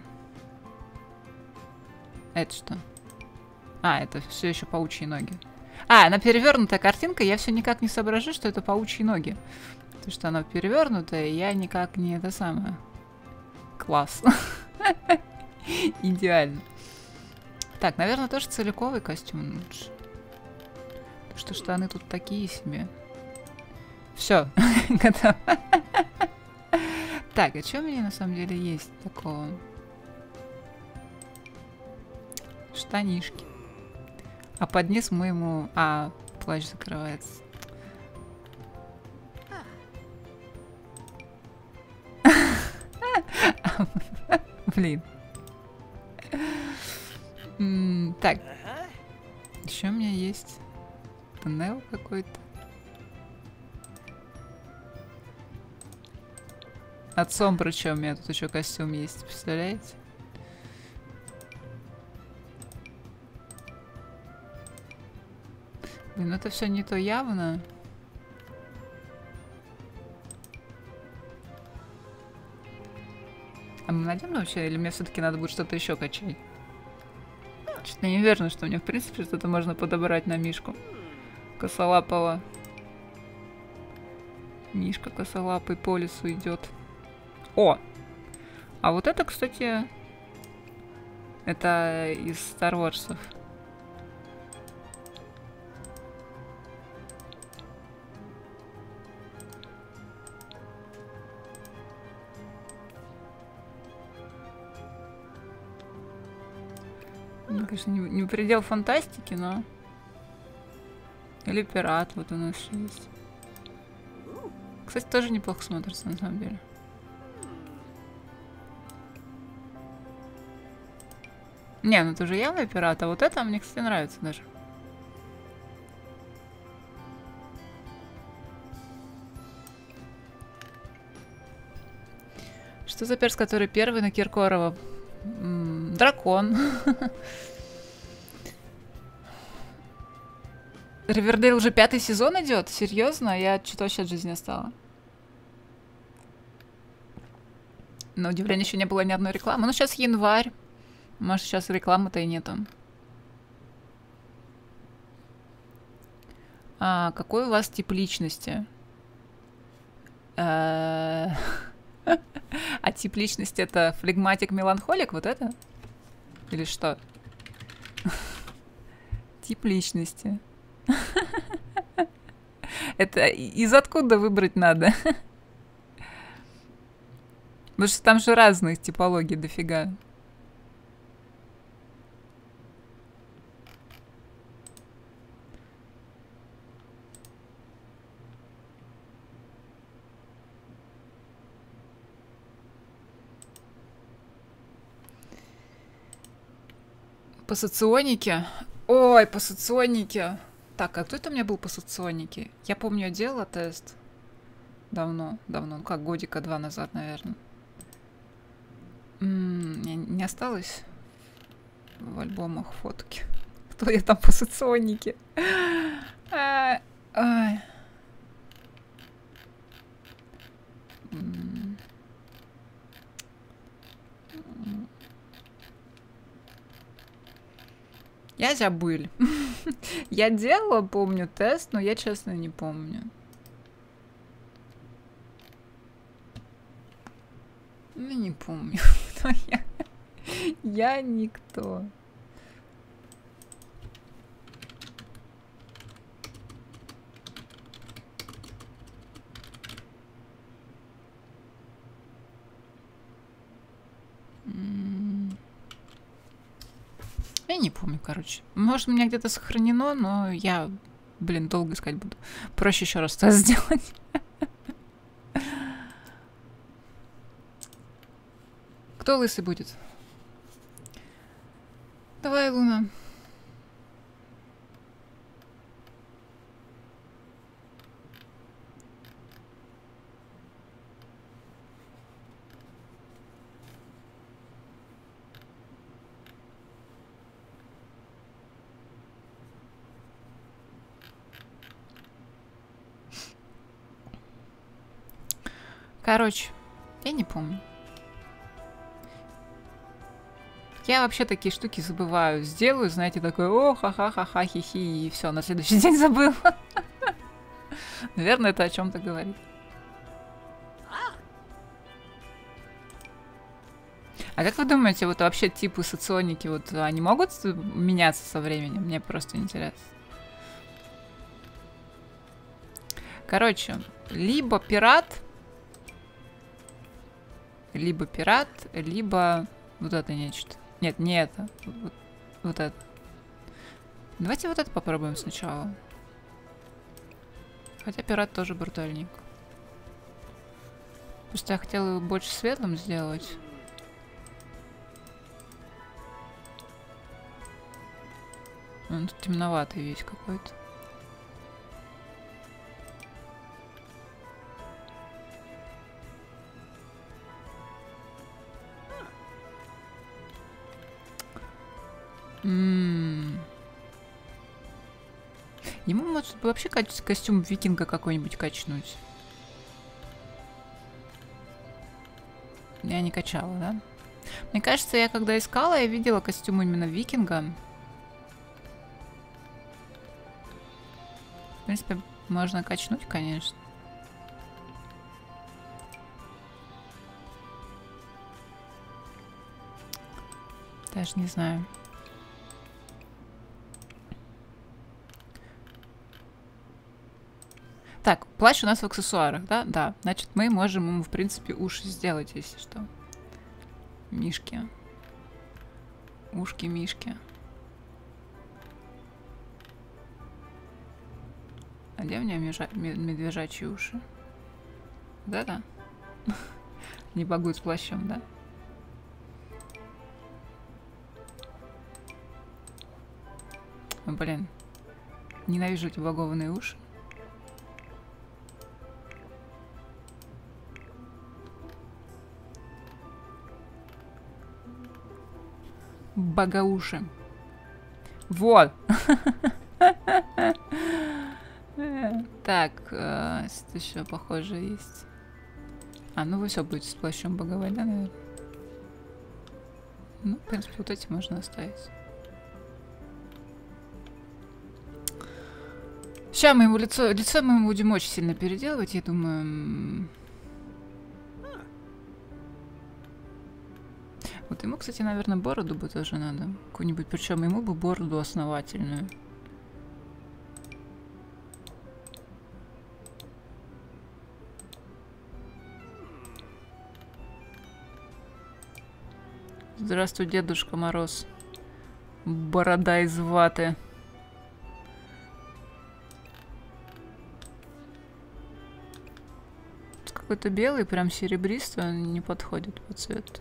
Это что? А, это все еще паучьи ноги. А, она перевернутая картинка, я все никак не соображу, что это паучьи ноги. Потому что она перевернутая, я никак не это самое. Класс. Идеально. Так, наверное, тоже целиковый костюм лучше. Потому что штаны тут такие себе. Все, готово. Так, а что у меня на самом деле есть такого? Штанишки. А под низ моему... А, плащ закрывается. Блин. Так. Еще у меня есть тоннел какой-то. Отцом причем у меня тут еще костюм есть, представляете? Блин, ну это все не то явно. А мы найдем вообще, или мне все-таки надо будет что-то еще качать? Что-то не уверена, что мне в принципе что-то можно подобрать на Мишку косолапого. Мишка косолапый по лесу идет. О! А вот это, кстати, это из Star Wars'ов. Ну, конечно, не, не предел фантастики, но... Или пират, вот у нас есть. Кстати, тоже неплохо смотрится, на самом деле. Не, ну это уже явно пират, а вот это мне, кстати, нравится даже. Что за перс, который первый на Киркорова? М-м, дракон. Ривердейл уже пятый сезон идет? Серьезно? Я что-то вообще от жизни остала. На удивление, еще не было ни одной рекламы. Ну, сейчас январь. Может, сейчас рекламы-то и нету. А, какой у вас тип личности? А тип личности это флегматик-меланхолик? Вот это? Или что? Тип личности. Это из откуда выбрать надо? Потому что там же разных типологий дофига. По соционике? Ой, по соционике. Так, а кто это у меня был по соционике? Я помню, я делала тест. Давно, давно. Ну как, годика два назад, наверное. М-м, не, не осталось в альбомах фотки. Кто я там по соционике? А, ай. М. Я забыл. Я делала, помню, тест, но я, честно, не помню. Ну, не помню, кто я. Я никто. Я не помню, короче. Может, у меня где-то сохранено, но я, блин, долго искать буду. Проще еще раз это сделать. Кто лысый будет? Давай, Луна. Короче, я не помню. Я вообще такие штуки забываю. Сделаю, знаете, такой, о, ха-ха-ха-ха, хи-хи, и все, на следующий день забыл. Наверное, это о чем-то говорит. А как вы думаете, вот вообще типы соционики, вот они могут меняться со временем? Мне просто интересно. Короче, либо пират, либо пират, либо вот это нечто. Нет, не это. Вот, вот это. Давайте вот это попробуем сначала. Хотя пират тоже брутальник. Просто я хотела его больше светлым сделать. Он тут темноватый весь какой-то. М-м-м. Ему может вообще костюм викинга какой-нибудь качнуть. Я не качала, да? Мне кажется, я когда искала, я видела костюм именно викинга. В принципе, можно качнуть, конечно. Даже не знаю. Так, плащ у нас в аксессуарах, да? Да. Значит, мы можем ему, в принципе, уши сделать, если что. Мишки. Ушки-мишки. А где у меня межа... медвежачьи уши? Да-да. Не багуют с плащом, да? О, блин. Ненавижу эти багованные уши. Багауши. Вот. Так, что еще похоже есть? А, ну вы все будете с плащом боговать, да, наверное? Ну, в принципе, вот эти можно оставить. Сейчас мы ему лицо, лицо мы ему будем очень сильно переделывать, я думаю. Вот ему, кстати, наверное, бороду бы тоже надо. Какую-нибудь, причем ему бы бороду основательную. Здравствуй, Дедушка Мороз. Борода из ваты. Какой-то белый, прям серебристый, он не подходит по цвету.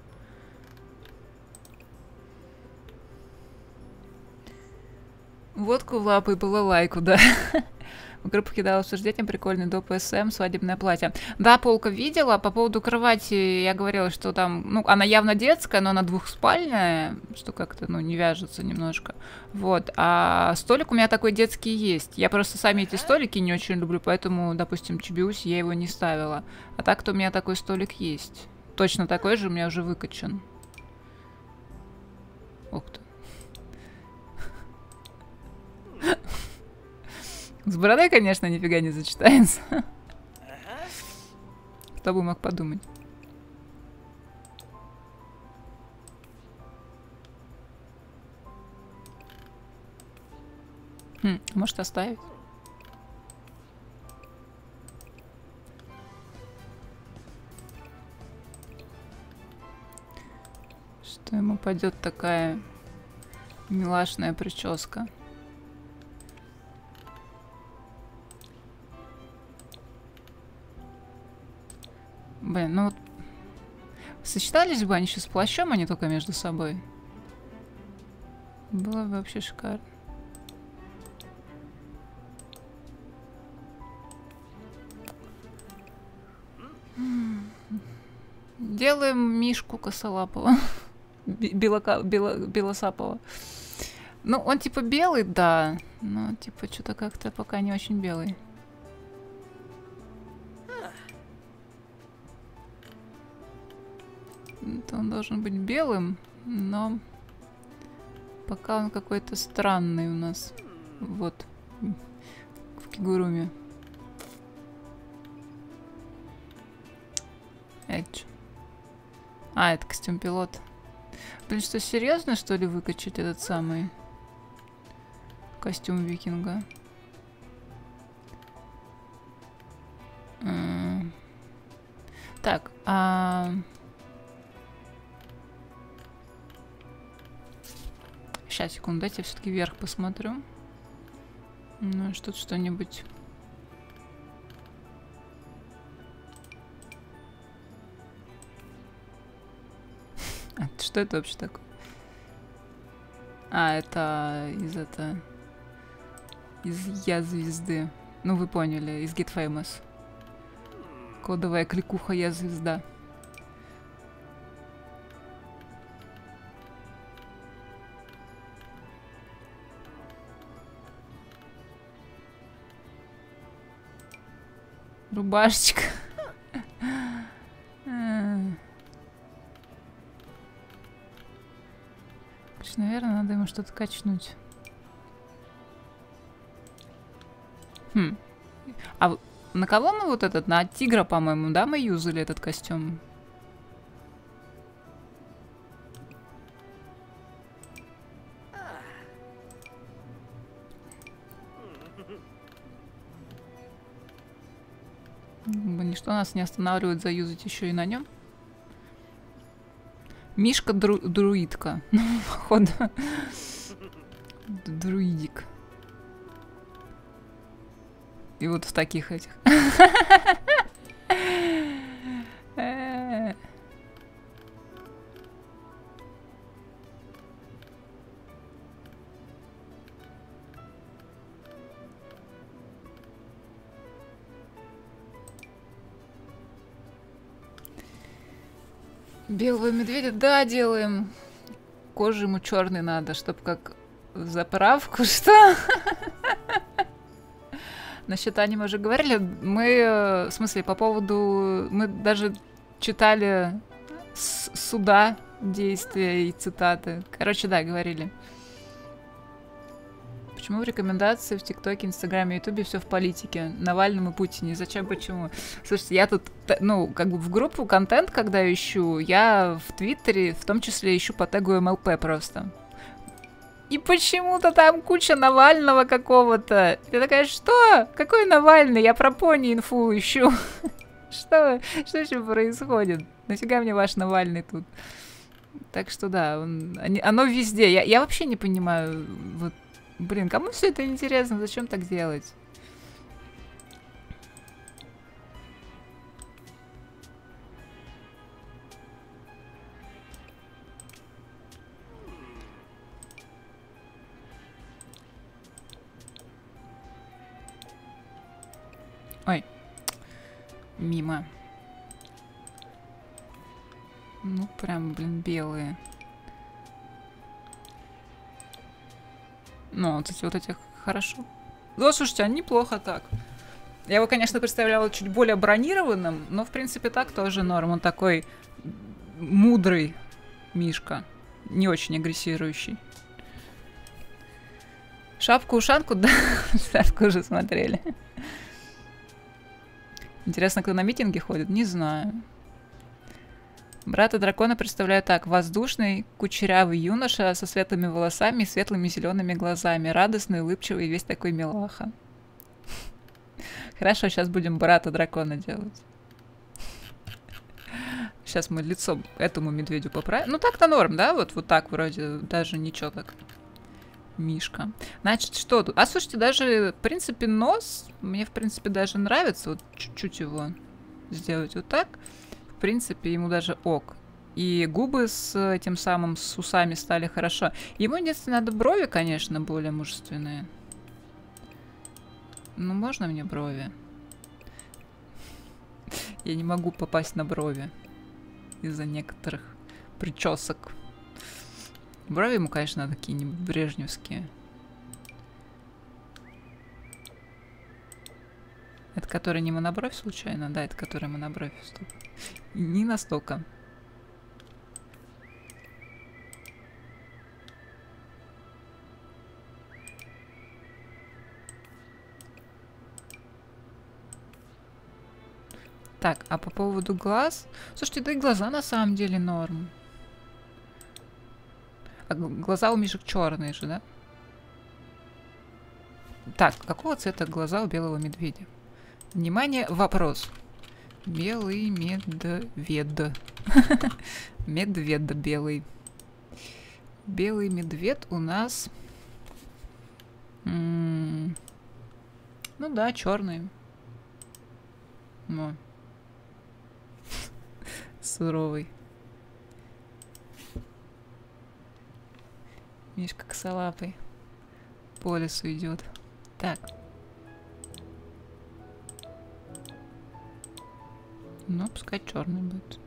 Водку в лапы и балалайку, да. В группу кидала обсуждением прикольный доп. СМ, свадебное платье. Да, Полка видела. По поводу кровати я говорила, что там... Ну, она явно детская, но она двухспальная, что как-то, ну, не вяжется немножко. Вот. А столик у меня такой детский есть. Я просто сами эти столики не очень люблю, поэтому, допустим, Чебиуси я его не ставила. А так-то у меня такой столик есть. Точно такой же у меня уже выкачан. Ух ты. С бородой, конечно, нифига не сочетается. Кто бы мог подумать. Хм, может оставить? Что ему пойдет такая Милашная прическа. Блин, ну вот... Сочетались бы они еще с плащом, а не только между собой. Было бы вообще шикарно. Делаем Мишку Косолапова. Белока... Бело... Белосапова. Ну, он типа белый, да. Но типа что-то как-то пока не очень белый. Это он должен быть белым, но пока он какой-то странный у нас. Вот. В кигуруме. Это. А, это костюм пилота. Блин, что, серьезно, что ли, выкачать этот самый костюм викинга? М-м. Так, а... Сейчас, секунду, дайте я все-таки вверх посмотрю. Ну, что-то что-нибудь... Что это вообще такое? А, это из это... Из Я звезды. Ну, вы поняли, из Get Famous. Кодовая кликуха Я звезда. Рубашечка. Наверное, надо ему что-то качнуть. Хм. А на кого мы вот этот? На тигра, по-моему, да, мы юзали этот костюм? Ничто нас не останавливает заюзать еще и на нем. Мишка дру друидка. Походу. Друидик. И вот в таких этих. Белого медведя, да, делаем. Кожу ему черный надо, чтобы как заправку, что? Насчет Ани мы уже говорили. Мы, в смысле, по поводу... Мы даже читали с суда действия и цитаты. Короче, да, говорили. Почему в рекомендации в ТикТоке, Инстаграме, Ютубе все в политике? Навальном и Путине. Зачем, почему? Слушайте, я тут, ну, как бы в группу контент, когда ищу, я в Твиттере, в том числе, ищу по тегу эм эл пэ просто. И почему-то там куча Навального какого-то. Я такая, что? Какой Навальный? Я про пони инфу ищу. Что? Что еще происходит? Нафига мне ваш Навальный тут? Так что да, он, оно везде. Я, я вообще не понимаю, вот, блин, кому все это интересно? Зачем так делать? Ой. Мимо. Ну, прям, блин, белые. Ну, вот эти вот этих хорошо. Да, слушайте, а неплохо так. Я его, конечно, представляла чуть более бронированным, но, в принципе, так тоже норм. Он такой мудрый мишка. Не очень агрессирующий. Шапку-ушанку, да, шапку уже смотрели. Интересно, кто на митинги ходит? Не знаю. Брата дракона представляю так. Воздушный, кучерявый юноша со светлыми волосами и светлыми зелеными глазами. Радостный, улыбчивый, весь такой милаха. Хорошо, сейчас будем брата дракона делать. Сейчас мы лицо этому медведю поправим. Ну так-то норм, да? Вот, вот так вроде даже ничего так. Мишка. Значит, что тут? А, слушайте, даже, в принципе, нос, мне, в принципе, даже нравится. Вот чуть-чуть его сделать вот так. В принципе, ему даже ок. И губы с этим самым, с усами стали хорошо. Ему единственное, надо брови, конечно, более мужественные. Ну, можно мне брови? Я не могу попасть на брови из-за некоторых причесок. Брови ему, конечно, надо какие-нибудь брежневские. Это который не монобровь случайно? Да, это который монобровь. Стоп. Не настолько. Так, а по поводу глаз... Слушайте, да и глаза на самом деле норм. А глаза у мишек черные же, да? Так, какого цвета глаза у белого медведя? Внимание, вопрос. Белый медведь. Медведь белый. Белый медведь у нас... Ну да, черный. Ну. Суровый. Мишка косолапый. По лесу идет. Так. Ну, пускай черный будет.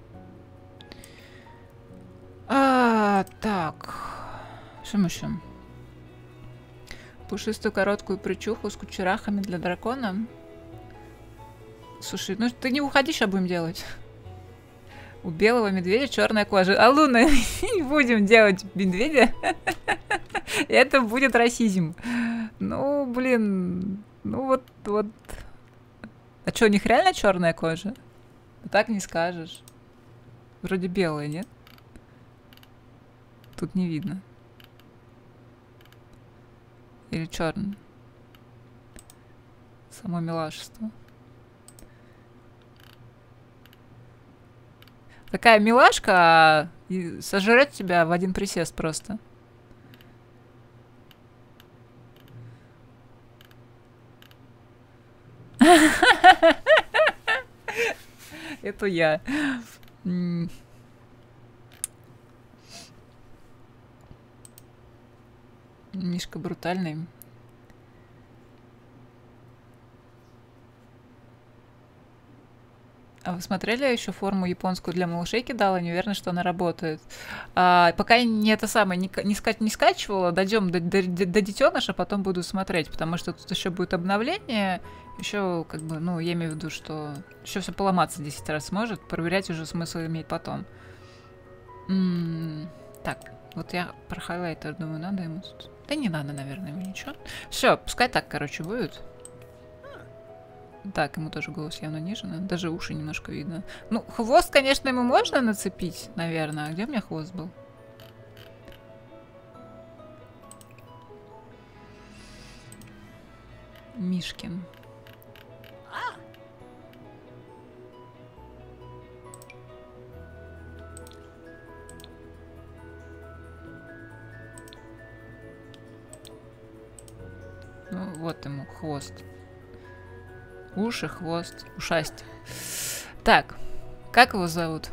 А, так. Что мы еще? Пушистую короткую причуху с кучерахами для дракона. Слушай, ну ты не уходи, что будем делать? У белого медведя черная кожа. А Луна, не будем делать медведя. Это будет расизм. Ну, блин. Ну вот, вот. А что, у них реально черная кожа? Так не скажешь. Вроде белая, нет? Тут не видно. Или черный. Само милашество. Такая милашка, а и сожрет тебя в один присест просто. Это я. Мишка брутальный. А вы смотрели еще форму японскую для малышей кидала? Не уверена, что она работает. А, пока я не это самое не, не, ска не скачивала, дойдем до, до, до детеныша, потом буду смотреть, потому что тут еще будет обновление. Еще, как бы, ну, я имею в виду, что еще все поломаться десять раз может. Проверять уже смысл иметь потом. М-м так, вот я про хайлайтер думаю, надо ему тут. Да не надо, наверное, ему ничего. Все, пускай так, короче, будет. Так, ему тоже голос явно ниже, даже уши немножко видно. Ну, хвост, конечно, ему можно нацепить, наверное. А где у меня хвост был? Мишкин. Ну, вот ему хвост. Уши, хвост, ушастик. Так, как его зовут?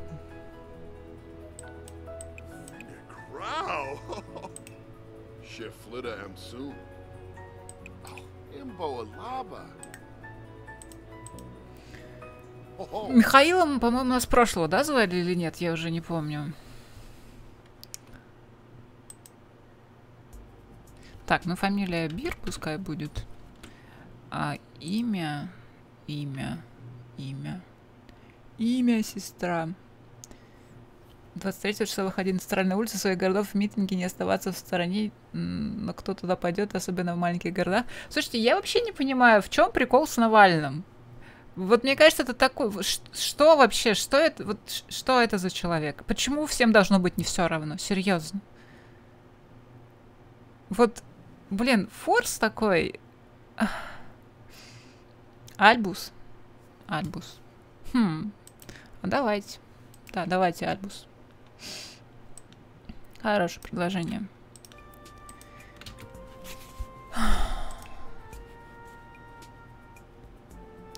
Михаилом, по-моему, нас прошлого, да, звали или нет? Я уже не помню. Так, ну фамилия Бир пускай будет. А имя, имя, имя, имя сестра. двадцать третьего числа выходить на центральные улицы своих городов в митинге, не оставаться в стороне, но кто туда пойдет, особенно в маленьких городах. Слушайте, я вообще не понимаю, в чем прикол с Навальным. Вот мне кажется, это такой... Что вообще? Что это, вот, что это за человек? Почему всем должно быть не все равно? Серьезно. Вот, блин, форс такой... Альбус. Альбус. Хм. Давайте. Да, давайте Альбус. Хорошее предложение.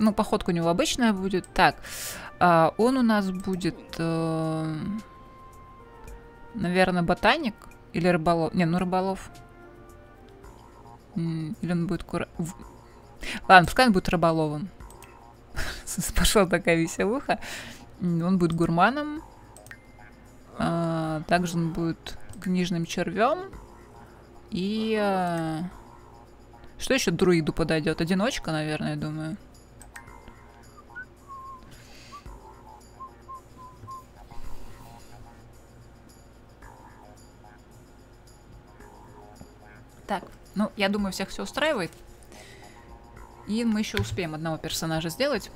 Ну, походка у него обычная будет. Так, а, он у нас будет, э, наверное, ботаник или рыболов. Не, ну рыболов. Или он будет кура... Ладно, пускай он будет рыболовом. Пошла такая веселуха. Он будет гурманом. А, также он будет книжным червем. И... А... Что еще друиду подойдет? Одиночка, наверное, я думаю. Так, ну, я думаю, всех все устраивает. И мы еще успеем одного персонажа сделать.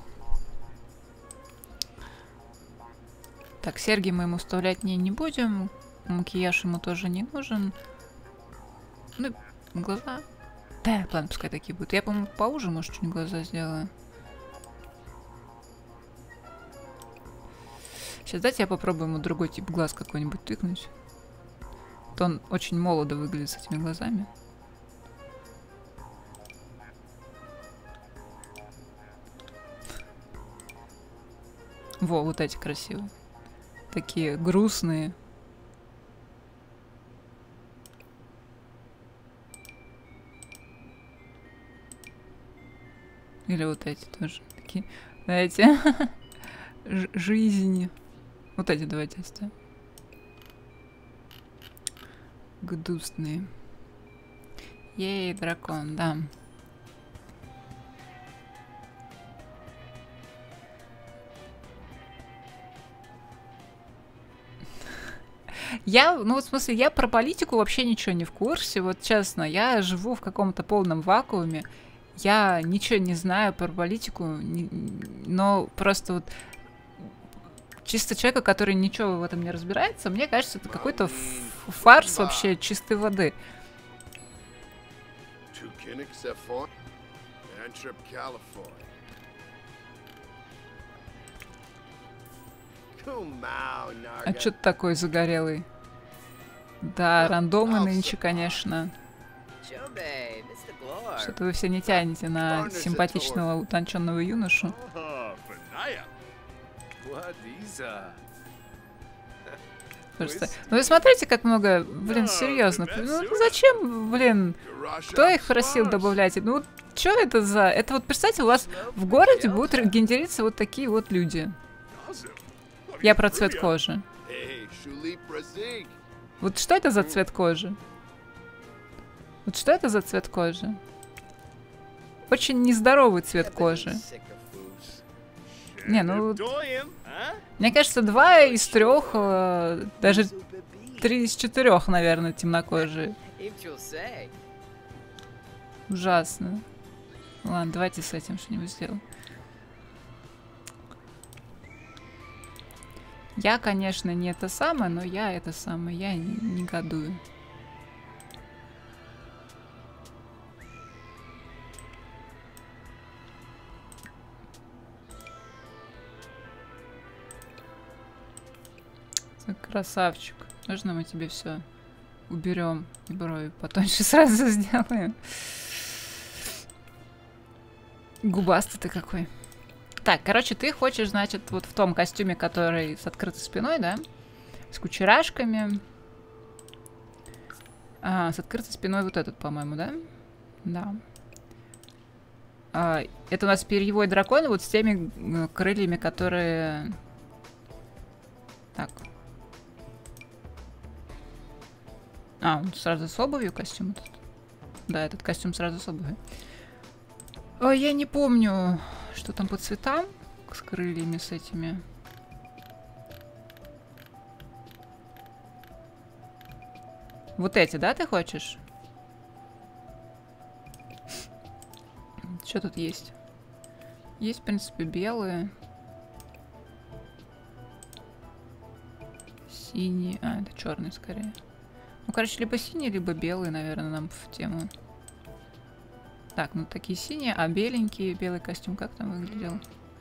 Так, серьги мы ему вставлять не, не будем. Макияж ему тоже не нужен. Ну, глаза. Да, ладно, пускай такие будут. Я, по-моему, поуже, может, что-нибудь глаза сделаю. Сейчас дайте я попробую ему другой тип глаз какой-нибудь тыкнуть. То он очень молодо выглядит с этими глазами. Во, вот эти красивые. Такие грустные. Или вот эти тоже. Такие, знаете, жизни. Вот эти давайте оставим. Грустные. Ей, дракон, да. Я, ну вот в смысле, я про политику вообще ничего не в курсе, вот честно, я живу в каком-то полном вакууме, я ничего не знаю про политику, не, но просто вот чисто человека, который ничего в этом не разбирается, мне кажется, это какой-то фарс вообще чистой воды. А что ты такой загорелый? Да, рандомы нынче, конечно. Что-то вы все не тянете на симпатичного утонченного юношу. Просто... Ну вы смотрите, как много, блин, серьезно. Ну зачем, блин, кто их просил добавлять? Ну что это за... Это вот, представьте, у вас в городе будут генериться вот такие вот люди. Я про цвет кожи. Вот что это за цвет кожи? Вот что это за цвет кожи? Очень нездоровый цвет кожи. Не, ну... Мне кажется, два из трех, даже три из четырех, наверное, темнокожие. Ужасно. Ладно, давайте с этим что-нибудь сделаем. Я, конечно, не это самое, но я это самое, я не, не годую. Красавчик. Можно мы тебе все уберем и брови потоньше сразу сделаем? Губастый ты какой. Так, короче, ты хочешь, значит, вот в том костюме, который с открытой спиной, да? С кучерашками. А, с открытой спиной вот этот, по-моему, да? Да. А, это у нас перьевой дракон, вот с теми крыльями, которые... Так. А, он сразу с обувью костюм этот. Да, этот костюм сразу с обувью. Ой, я не помню, что там по цветам с крыльями, с этими. Вот эти, да, ты хочешь? Что тут есть? Есть, в принципе, белые. Синие. А, это черный скорее. Ну, короче, либо синие, либо белые, наверное, нам в тему. Так, ну такие синие, а беленький белый костюм как там выглядел?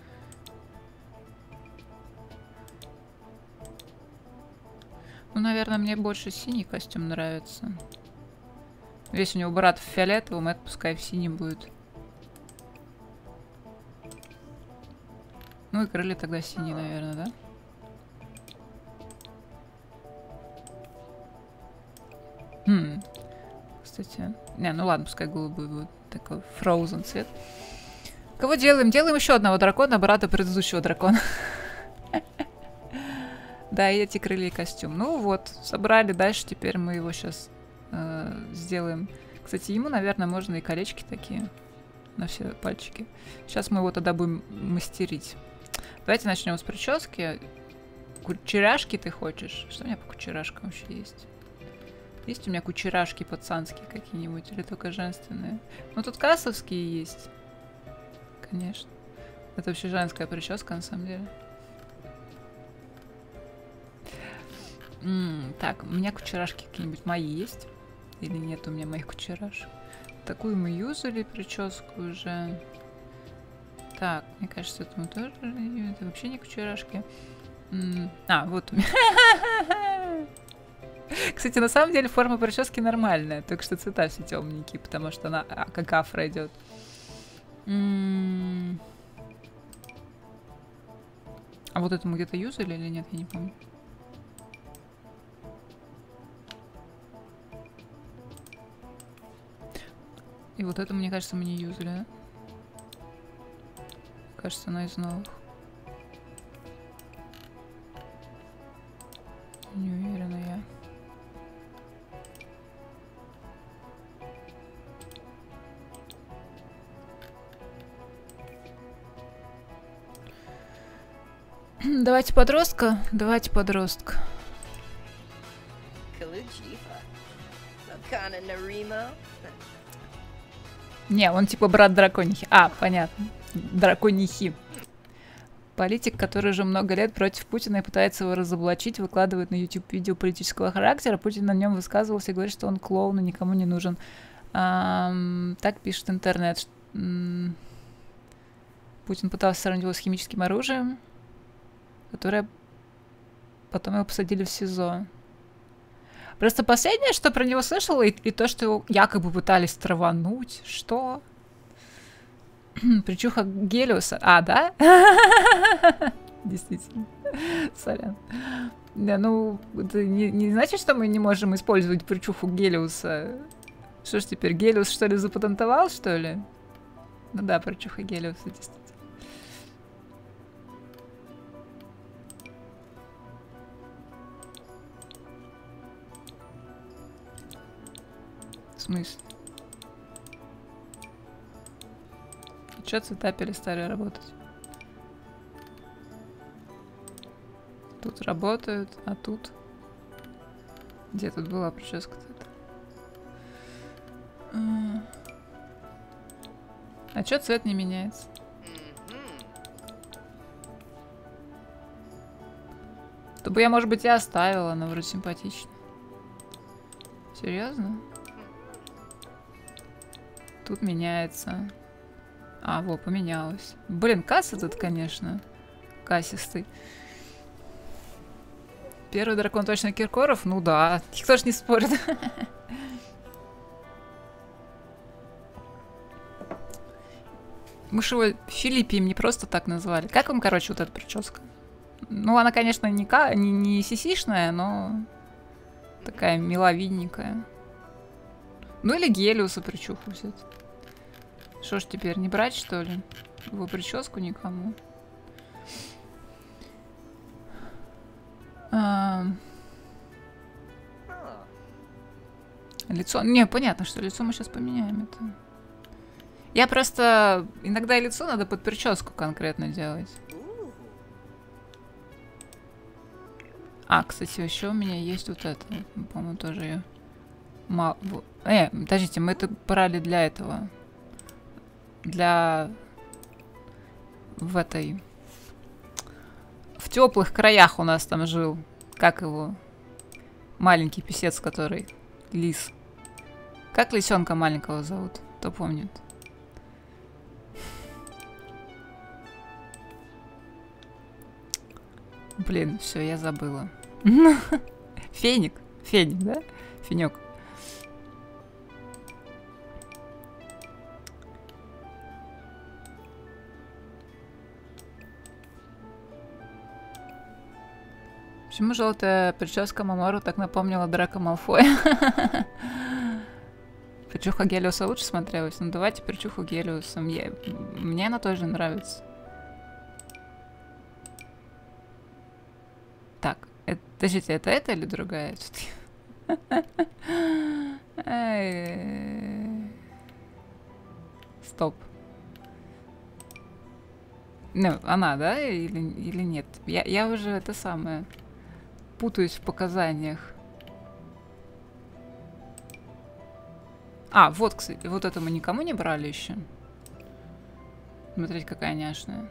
Ну, наверное, мне больше синий костюм нравится. Весь у него брат в фиолетовом, это пускай в синем будет. Ну и крылья тогда синие, наверное, да? Хм. Кстати. Не, ну ладно, пускай голубой будет. Такой frozen цвет. Кого делаем? Делаем еще одного дракона, брата предыдущего дракона. Да, и эти крылья и костюм. Ну вот, собрали. Дальше теперь мы его сейчас э, сделаем. Кстати, ему, наверное, можно и колечки такие на все пальчики. Сейчас мы его тогда будем мастерить. Давайте начнем с прически. Кучеряшки ты хочешь? Что у меня по кучеряшкам вообще есть? Есть у меня кучеряшки пацанские какие-нибудь? Или только женственные? Ну, тут кассовские есть. Конечно. Это вообще женская прическа, на самом деле. М-м, так, у меня кучеряшки какие-нибудь мои есть? Или нет у меня моих кучеряшек? Такую мы юзали прическу уже. Так, мне кажется, это мы тоже... Это вообще не кучеряшки. М-м, а, вот у меня. Кстати, на самом деле форма прически нормальная, только что цвета все темненькие, потому что она а, как афро идет. М-м. А вот это мы где-то юзали или нет, я не помню. И вот это, мне кажется, мы не юзали, да? Кажется, она из новых. Не уверена я. Давайте подростка. Давайте подростка. Не, он типа брат драконихи. А, понятно. Драконихи. Политик, который уже много лет против Путина и пытается его разоблачить, выкладывает на YouTube видео политического характера. Путин на нем высказывался и говорит, что он клоун и никому не нужен. Ам, так пишет интернет. М, Путин пытался сравнить его с химическим оружием, которое потом его посадили в СИЗО. Просто последнее, что про него слышала, и, и то, что его якобы пытались травануть. Что? Причуха Гелиуса. А, да? Действительно. Сорян. Не, ну, это не, не значит, что мы не можем использовать причуху Гелиуса. Что ж теперь, Гелиус что ли запатентовал, что ли? Ну да, причуха Гелиуса, действительно. В смысле? Чё цвета перестали работать? Тут работают, а тут... Где тут была прическа-то? А чё цвет не меняется? То бы я, может быть, и оставила, но вроде симпатично. Серьезно? Тут меняется. А, во, поменялось. Блин, касс этот, конечно. Кассистый. Первый дракон точно Киркоров? Ну да, никто ж не спорит. Мы же его Филиппием не просто так назвали. Как вам, короче, вот эта прическа? Ну, она, конечно, не, не, не сисишная, но такая миловидненькая. Ну или Гелиуса причуху взять. Что ж теперь, не брать, что ли? Его прическу никому. А... Лицо... Не, понятно, что лицо мы сейчас поменяем это. Я просто... Иногда и лицо надо под прическу конкретно делать. А, кстати, еще у меня есть вот это. По-моему, тоже ее... Мало... Э, подождите, мы это брали для этого. Для... В этой... В теплых краях у нас там жил. Как его? Маленький писец, который... Лис. Как лисенка маленького зовут? Кто помнит? Блин, все, я забыла. Феник. Феник, да? Фенек. Почему желтая прическа Мамору так напомнила Драко Малфоя? Причуха Гелиуса лучше смотрелась? Ну давайте причуху Гелиуса. Мне, мне она тоже нравится. Так, это, подождите, это это или другая? Стоп. Ну, она, да? Или, или нет? Я, я уже это самое... Путаюсь в показаниях. А, вот, кстати, вот это мы никому не брали еще. Смотрите, какая няшная.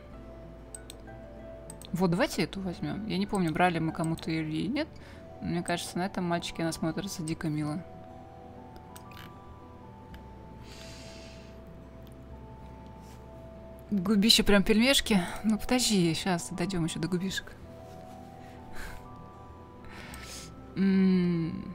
Вот, давайте эту возьмем. Я не помню, брали мы кому-то или нет. Мне кажется, на этом мальчике она смотрится дико мило. Губище прям пельмешки. Ну, подожди, сейчас дойдем еще до губишек. М-м-м.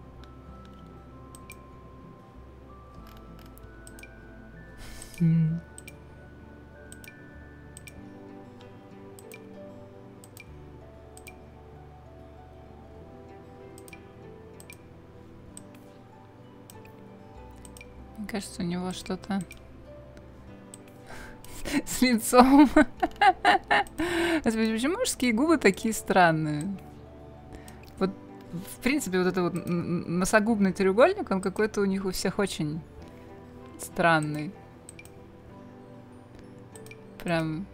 Мне кажется, у него что-то с лицом. Господи, почему мужские губы такие странные? Вот, в принципе, вот этот вот носогубный треугольник, он какой-то у них у всех очень странный. Прям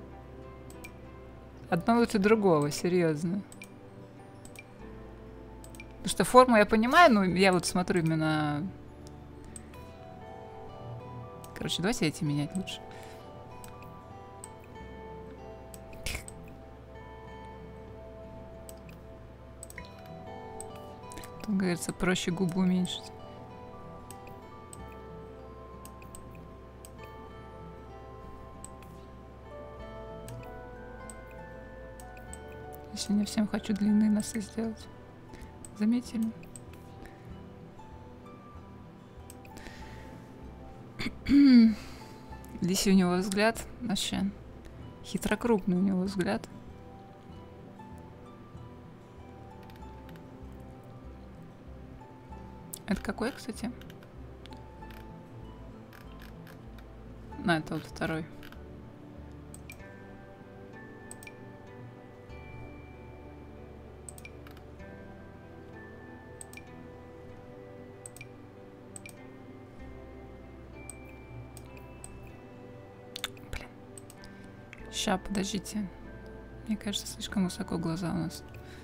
одно лучше другого, серьезно. Потому что форму я понимаю, но я вот смотрю именно... Короче, давайте эти менять лучше. Тут, говорится, проще губу уменьшить. Если не всем хочу длинные носы сделать. Заметили? Лисий у него взгляд вообще хитрокрупный у него взгляд. Это какой, кстати? На, это вот второй. Ща, подождите. Мне кажется, слишком высоко глаза у нас.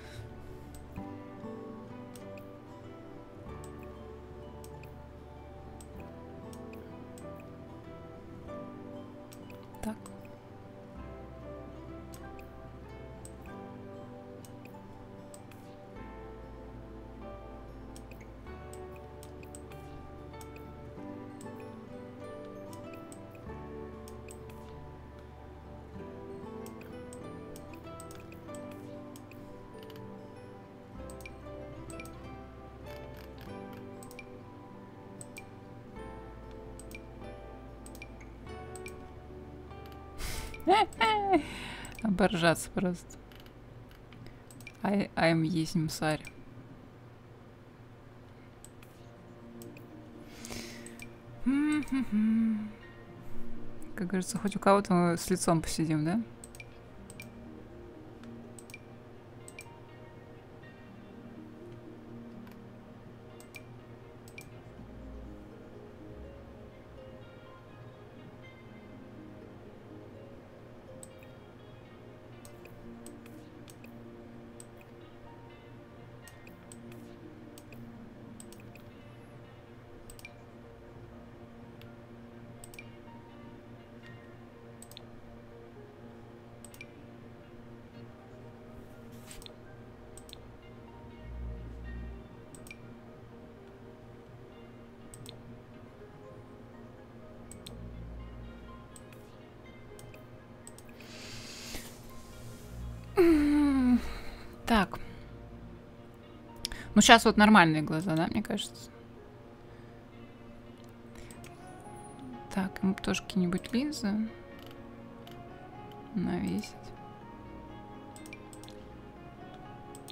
Так. Оборжаться просто. I, I'm есть мсарь. Как говорится, хоть у кого-то мы с лицом посидим, да? Так. Ну, сейчас вот нормальные глаза, да, мне кажется. Так, ему тоже какие-нибудь линзы навесить.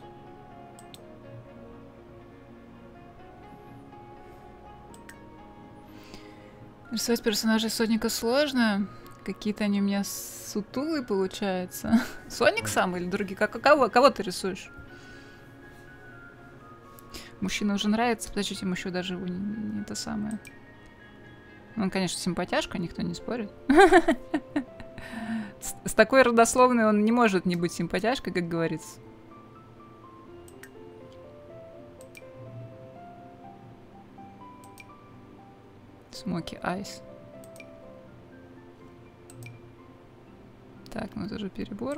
Рисовать персонажей Соника сложно. Какие-то они у меня сутулые получаются. Соник сам или другие? Как, кого, кого ты рисуешь? Мужчина уже нравится. Подождите, ему еще даже его не, не то самое. Он, конечно, симпатяшка, никто не спорит. С, с такой родословной он не может не быть симпатяшкой, как говорится. Смоки Айс. Так, ну это же перебор.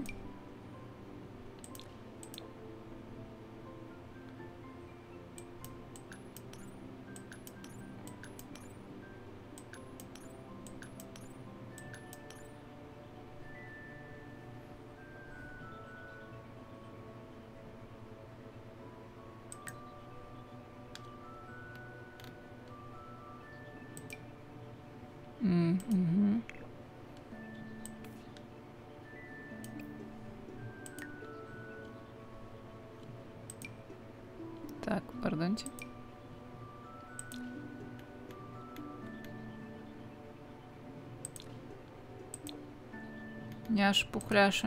Mm-hmm. Так, пардоньте. Няша пухляша.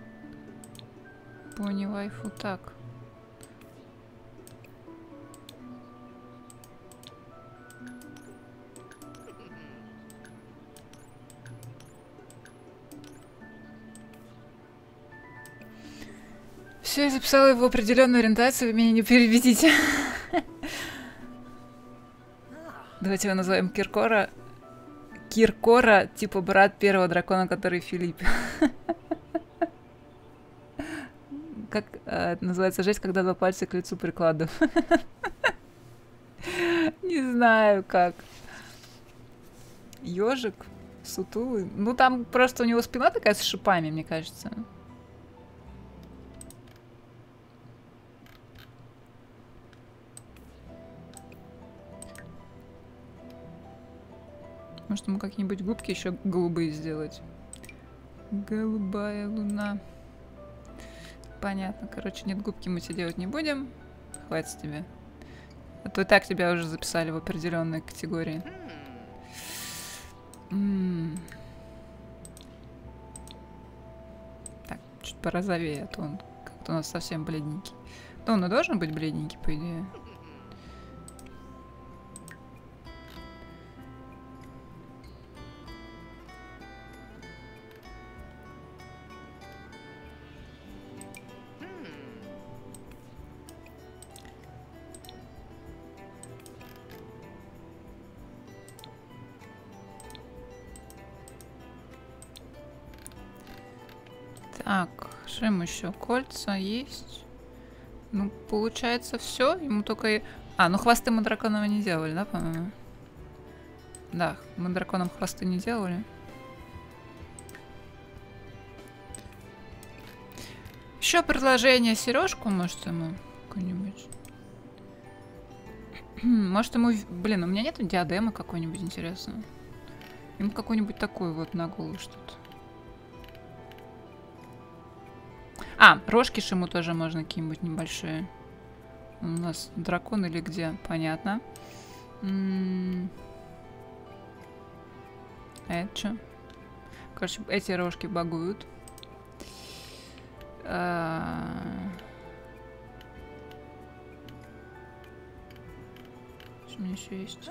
Пони вайфу так. Все, я записала его определенную ориентацию, вы меня не переведите. Давайте его назовем Киркора. Киркора, типа брат первого дракона, который Филипп. Как э, называется жесть, когда два пальца к лицу прикладываю? Не знаю как. Ежик, сутулый. Ну там просто у него спина такая с шипами, мне кажется. Может, ему какие-нибудь губки еще голубые сделать? Голубая луна. Понятно. Короче, нет, губки мы тебе делать не будем. Хватит тебе. А то и так тебя уже записали в определенной категории. М-м. Так, чуть порозовее, а то он как-то у нас совсем бледненький. Ну, он и должен быть бледненький, по идее. Так, что ему еще? Кольца есть. Ну, получается, все. Ему только... А, ну хвосты мы драконова не делали, да, по-моему? Да, мы драконом хвосты не делали. Еще предложение. Сережку, может, ему какую-нибудь? Может, ему... Блин, у меня нету диадемы какой-нибудь интересной. Ему какую-нибудь такую вот на голову что-то. А, рожки ж ему тоже можно какие-нибудь небольшие. У нас дракон или где? Понятно. М-м- а это что? Короче, эти рожки багуют. А- Что у меня еще есть?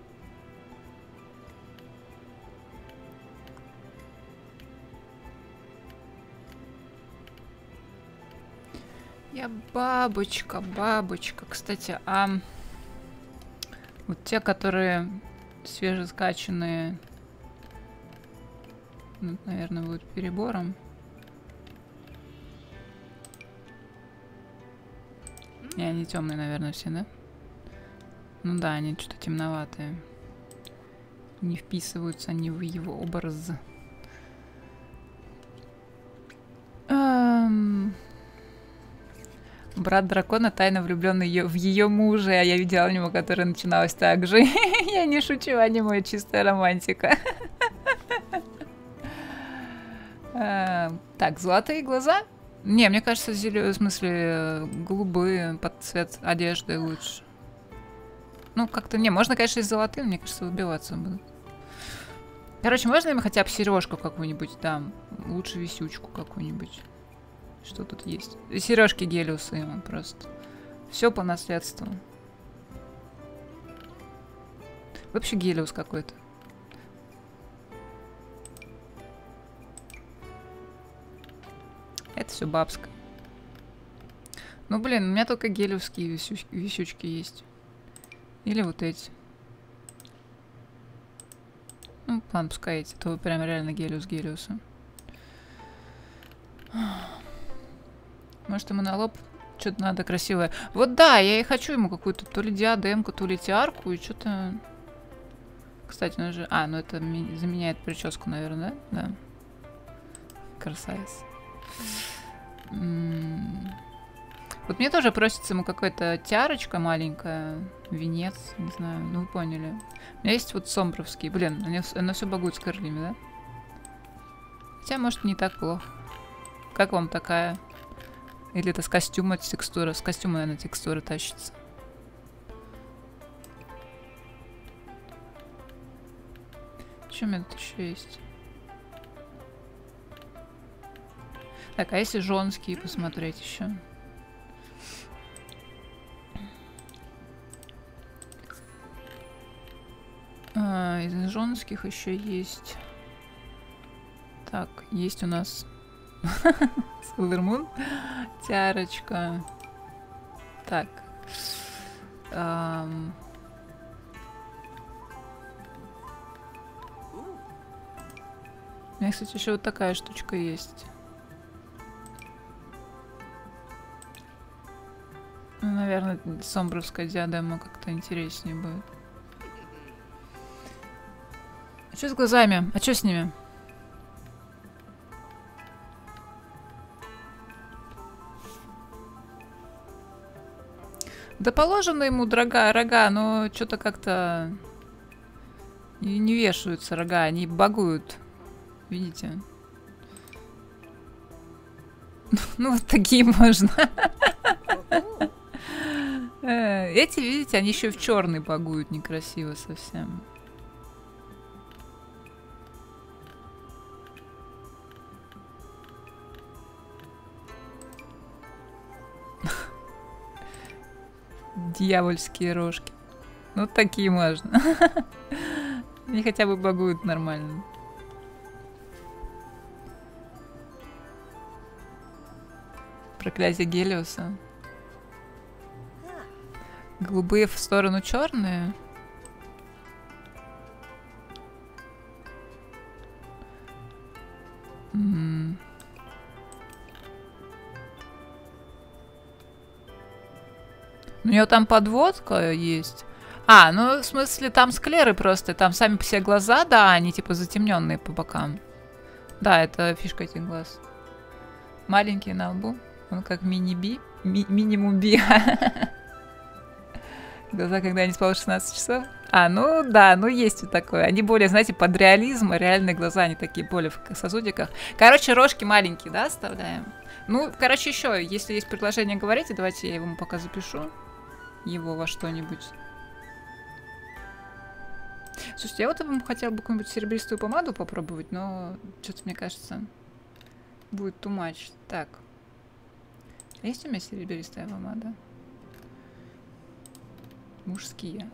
Я бабочка, бабочка. Кстати, а вот те, которые свежескачанные, ну, наверное, будут перебором. И они темные, наверное, все, да? Ну да, они что-то темноватые. Не вписываются они в его образ. Эм... Брат дракона тайно влюбленный в ее мужа, а я видела аниме, которое начиналось так же. Я не шучу, аниме чистая романтика. Так, золотые глаза? Не, мне кажется, зеленые, в смысле, голубые под цвет одежды лучше. Ну, как-то, не, можно, конечно, и золотые, мне кажется, выбиваться будут. Короче, можно им хотя бы сережку какую-нибудь там? Лучше висючку какую-нибудь. Что тут есть? Сережки Гелиуса ему просто. Все по наследству. Вообще Гелиус какой-то. Это все бабское. Ну, блин, у меня только гелиусские висючки, висючки есть. Или вот эти. Ну, ладно, пускай эти. То прям реально гелиус гелиуса. Может, ему на лоб что-то надо красивое. Вот да, я и хочу ему какую-то то ли диадемку, то ли тиарку, и что-то... Кстати, он же... А, ну это заменяет прическу, наверное, да? Да. Красавец. М-м-м. Вот мне тоже просится ему какая-то тиарочка маленькая, венец, не знаю, ну вы поняли. У меня есть вот сомбровский, блин, они, оно все багует с крыльями, да? Хотя, может, не так плохо. Как вам такая? Или это с костюма текстура? С костюма, наверное, текстура тащится. Что у меня тут еще есть? Так, а если женские посмотреть еще? А, из женских еще есть. Так, есть у нас Sailor Moon, тиарочка. Так. Um... У меня, кстати, еще вот такая штучка есть. Ну, наверное, сомбровская диадема как-то интереснее будет. А что с глазами? А что с ними? Да положено ему рога, рога, но что-то как-то не, не вешаются рога, они багуют. Видите? Ну, вот такие можно. Эти, видите, они еще в черный багуют, некрасиво совсем. Дьявольские рожки. Ну, такие можно. Они хотя бы багуют нормально. Проклятие Гелиуса. Голубые в сторону черные. М-м. У нее там подводка есть. А, ну в смысле там склеры просто, там сами по себе глаза, да, они типа затемненные по бокам. Да, это фишка этих глаз. Маленькие на лбу. Он как мини-би. Ми минимум би. Глаза, когда я не спала шестнадцать часов. А, ну да, ну есть вот такое. Они более, знаете, под реализм, а реальные глаза, они такие более в сосудиках. Короче, рожки маленькие, да, оставляем? Ну, короче, еще, если есть предложение, говорите, давайте я его пока запишу. Его во что-нибудь. Слушайте, я вот хотела бы какую-нибудь серебристую помаду попробовать, но что-то, мне кажется, будет too much. Так. Есть у меня серебристая помада? Мужские.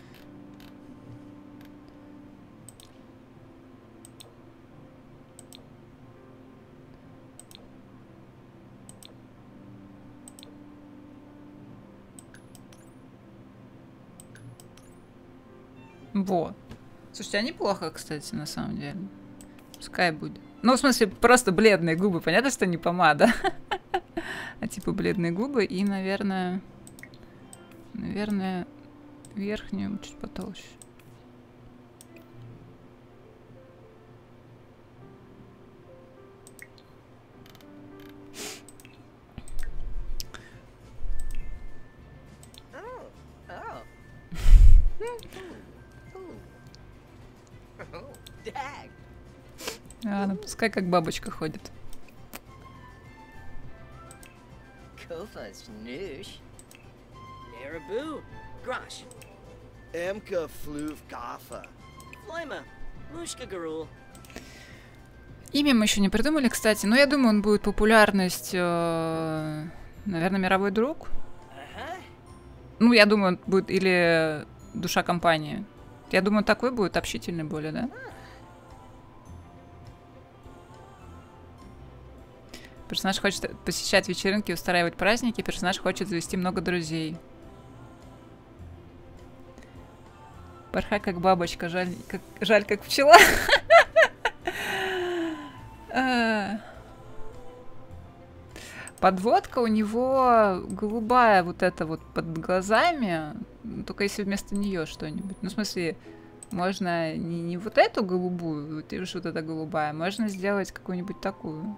Вот. Слушайте, а неплохо, кстати, на самом деле. Пускай будет. Ну, в смысле, просто бледные губы. Понятно, что не помада. А типа бледные губы и, наверное... Наверное, верхнюю чуть потолще. А, ну пускай как бабочка ходит. Emka fluv gafa. Flyma, Имя мы еще не придумали, кстати, но я думаю, он будет популярность, э, наверное, мировой друг. Ну, я думаю, он будет или душа компании. Я думаю, такой будет общительный более, да? Персонаж хочет посещать вечеринки, устраивать праздники. Персонаж хочет завести много друзей. Порхай как бабочка, жаль как, жаль, как пчела. Подводка у него голубая, вот эта вот под глазами. Только если вместо нее что-нибудь. Ну, в смысле, можно не, не вот эту голубую, ты же вот эта голубая. Можно сделать какую-нибудь такую.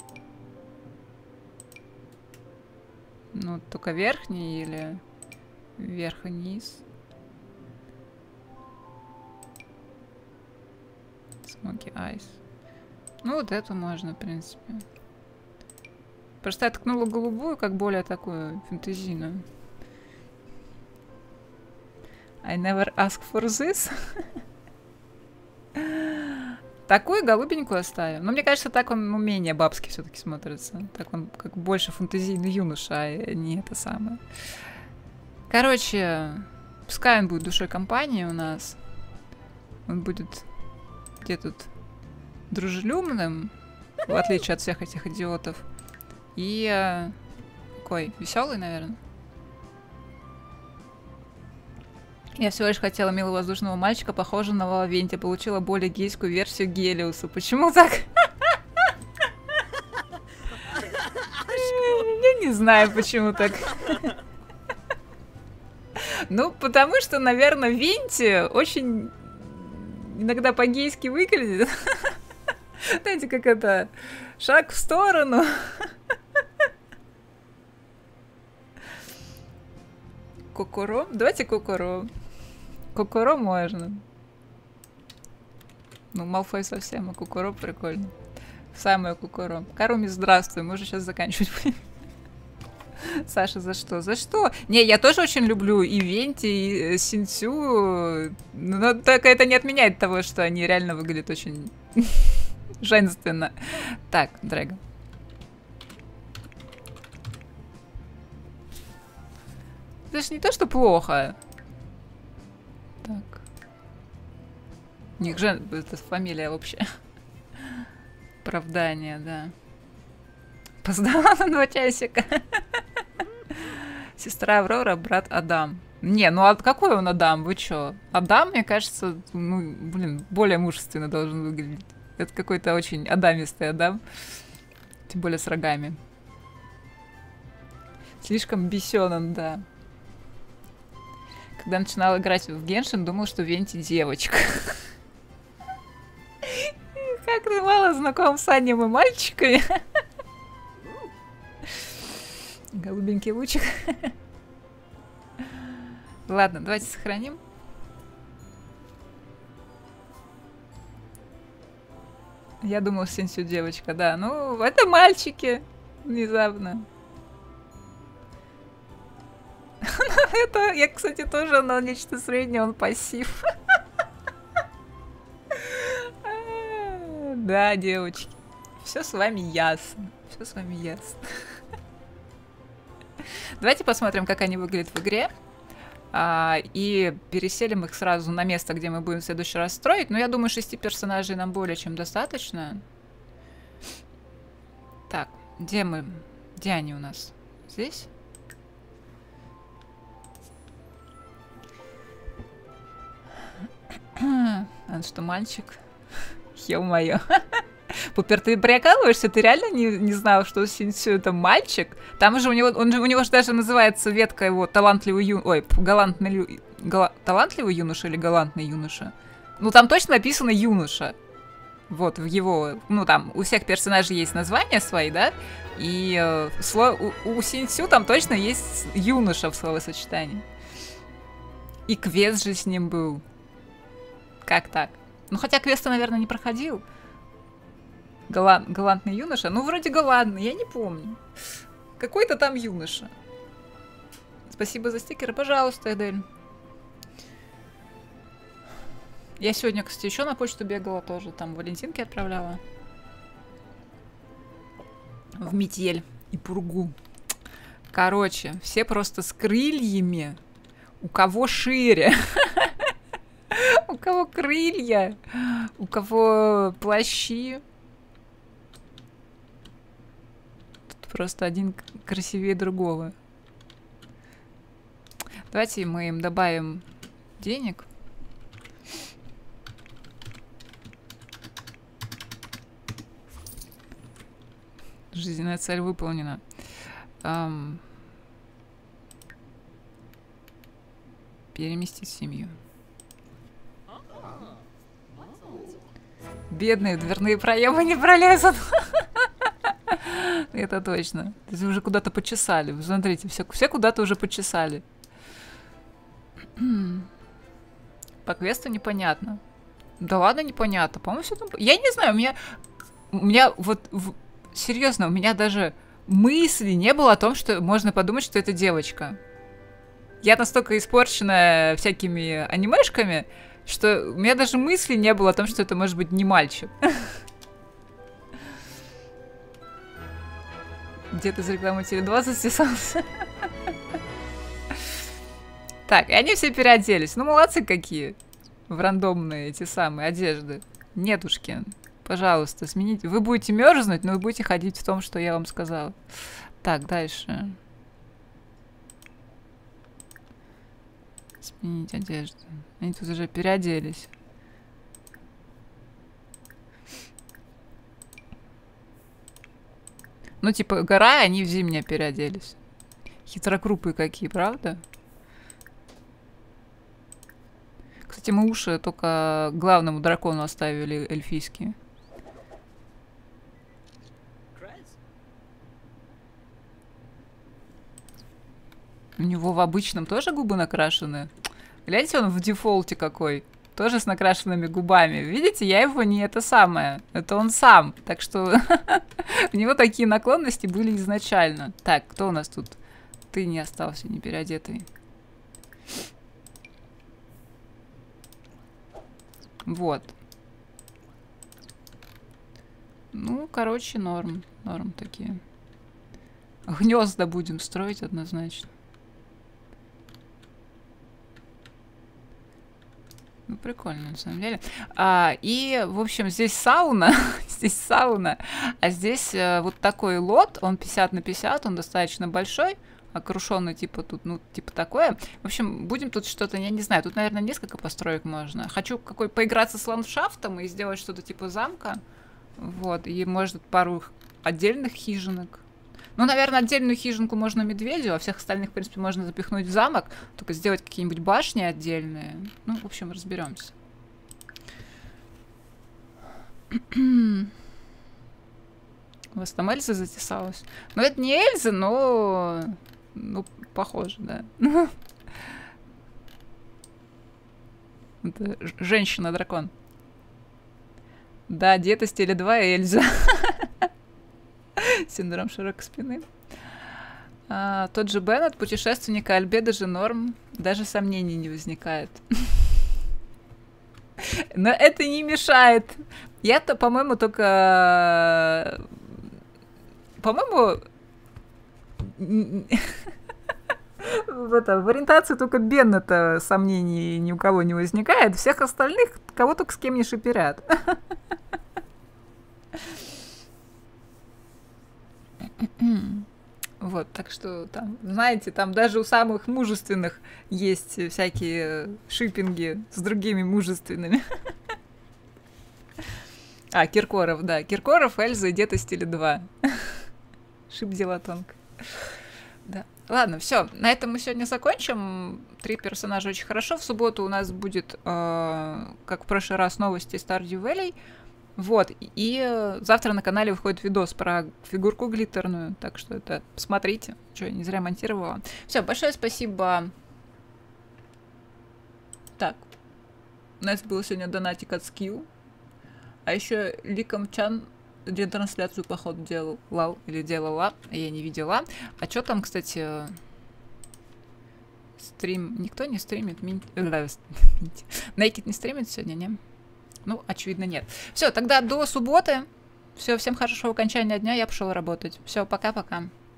Ну, только верхний или вверх и низ. Smoky Eyes. Ну, вот эту можно, в принципе. Просто я ткнула голубую, как более такую фэнтезийную. I never ask for this. Такую голубенькую оставим. Но мне кажется, так он ну, менее бабский все-таки смотрится. Так он как больше фэнтезийный юноша, а не это самое. Короче, пускай он будет душой компании у нас. Он будет где тут дружелюбным, в отличие от всех этих идиотов. И э, такой веселый, наверное. Я всего лишь хотела милого воздушного мальчика, похожего на Лавенти. Получила более гейскую версию Гелиуса. Почему так? Я не знаю, почему так. Ну, потому что, наверное, Венти очень иногда по-гейски выглядит. Знаете, как это... Шаг в сторону. Кокоро? Давайте Кокоро. Кокоро можно. Ну, Малфой совсем, а Кокоро прикольно. Самое Кокоро. Каруми, здравствуй. Мы уже сейчас заканчивать будем. Саша, за что? За что? Не, я тоже очень люблю и Венти, и Синцю. Но только это не отменяет того, что они реально выглядят очень женственно. Так, Дрэгон. Это ж не то, что плохо. Так. У них же это фамилия вообще. Оправдание, да. Опоздала на два часика. Сестра Аврора, брат Адам. Не, ну а какой он Адам? Вы чё? Адам, мне кажется, ну, блин, более мужественно должен выглядеть. Это какой-то очень адамистый Адам. Тем более с рогами. Слишком бесен он, да. Когда начинала играть в Геншин, думала, что Венти девочка. Как ты мало знаком с аниме мальчиками. Голубенький лучик. Ладно, давайте сохраним. Я думала, Синсю девочка, да. Ну, это мальчики. Внезапно. Это, я, кстати, тоже на нечто среднее, он пассив. Да, девочки. Все с вами ясно. Все с вами ясно. Давайте посмотрим, как они выглядят в игре. А, и переселим их сразу на место, где мы будем в следующий раз строить. Но я думаю, шести персонажей нам более чем достаточно. Так, где мы? Где они у нас? Здесь? Он что, мальчик? Ё-моё. Пупер, ты прикалываешься? Ты реально не, не знал, что Синсю это мальчик? Там же у него, он же, у него же даже называется ветка его талантливый ю... Ой, галантный, ю... Гала... талантливый юноша или галантный юноша? Ну, там точно написано юноша. Вот, в его... Ну, там у всех персонажей есть названия свои, да? И э, сло... у, у Синсю там точно есть юноша в словосочетании. И квест же с ним был. Как так? Ну, хотя квеста, наверное, не проходил. Галан... Галантный юноша? Ну, вроде галантный, я не помню. Какой-то там юноша. Спасибо за стикеры, пожалуйста, Эдель. Я сегодня, кстати, еще на почту бегала тоже. Там Валентинки отправляла. В метель и пургу. Короче, все просто с крыльями. У кого шире. У кого крылья. У кого плащи. Тут просто один красивее другого. Давайте мы им добавим денег. Жизненная цель выполнена. Um, переместить семью. Бедные дверные проемы не пролезут. Это точно. Вы уже куда-то почесали. Вы смотрите, все, все куда-то уже почесали. По квесту непонятно. Да ладно, непонятно. По-моему, все там... Я не знаю, у меня... У меня вот... В... Серьезно, у меня даже мысли не было о том, что можно подумать, что это девочка. Я настолько испорчена всякими анимешками, что у меня даже мысли не было о том, что это может быть не мальчик. Где-то за рекламу Теле два затесался. Так, и они все переоделись. Ну, молодцы какие. В рандомные эти самые одежды. Нетушки. Пожалуйста, смените. Вы будете мерзнуть, но вы будете ходить в том, что я вам сказала. Так, дальше. Сменить одежду. Они тут уже переоделись. Ну, типа, гора, они в зимнее переоделись. Хитрокрупые какие, правда? Кстати, мы уши только главному дракону оставили эльфийские. У него в обычном тоже губы накрашены. Гляньте, он в дефолте какой. Тоже с накрашенными губами. Видите, я его не это самое. Это он сам. Так что у него такие наклонности были изначально. Так, кто у нас тут? Ты не остался не переодетый. Вот. Ну, короче, норм. Норм такие. Гнезда будем строить однозначно. Ну, прикольно, на самом деле. А, и, в общем, здесь сауна. Здесь сауна. А здесь а, вот такой лот. Он пятьдесят на пятьдесят. Он достаточно большой. Окруженный, типа, тут, ну, типа такое. В общем, будем тут что-то, я не знаю. Тут, наверное, несколько построек можно. Хочу какой поиграться с ландшафтом и сделать что-то типа замка. Вот. И, может, пару отдельных хижинок. Ну, наверное, отдельную хижинку можно медведю, а всех остальных, в принципе, можно запихнуть в замок. Только сделать какие-нибудь башни отдельные. Ну, в общем, разберемся. У вас там Эльза затесалась? Ну, это не Эльза, но... Ну, похоже, да. Это женщина-дракон. Да, Детость Теле два и Эльза. Синдром широкой спины. А, тот же Беннет, путешественника Альбе, даже норм. Даже сомнений не возникает. Но это не мешает. Я-то, по-моему, только... По-моему... В, это, в ориентации только Беннета сомнений ни у кого не возникает. Всех остальных кого только с кем не шиперят. Вот, так что там, знаете, там даже у самых мужественных есть всякие шиппинги с другими мужественными. А, Киркоров, да. Киркоров, Эльза и Детость Теле два. Шип дела тонко. Да. Ладно, все. На этом мы сегодня закончим. Три персонажа очень хорошо. В субботу у нас будет, э, как в прошлый раз, новости Stardew Valley. Вот. И завтра на канале выходит видос про фигурку глиттерную. Так что это посмотрите. Что, я не зря монтировала. Все, большое спасибо. Так. У нас был сегодня донатик от Скилл. А еще Ликом Чан трансляцию, походу, делал или делала, а я не видела. А что там, кстати, Стрим. Никто не стримит. Мин... Naked не стримит сегодня, не? Ну, очевидно, нет. Все, тогда до субботы. Все, всем хорошего окончания дня. Я пошел работать. Все, пока-пока.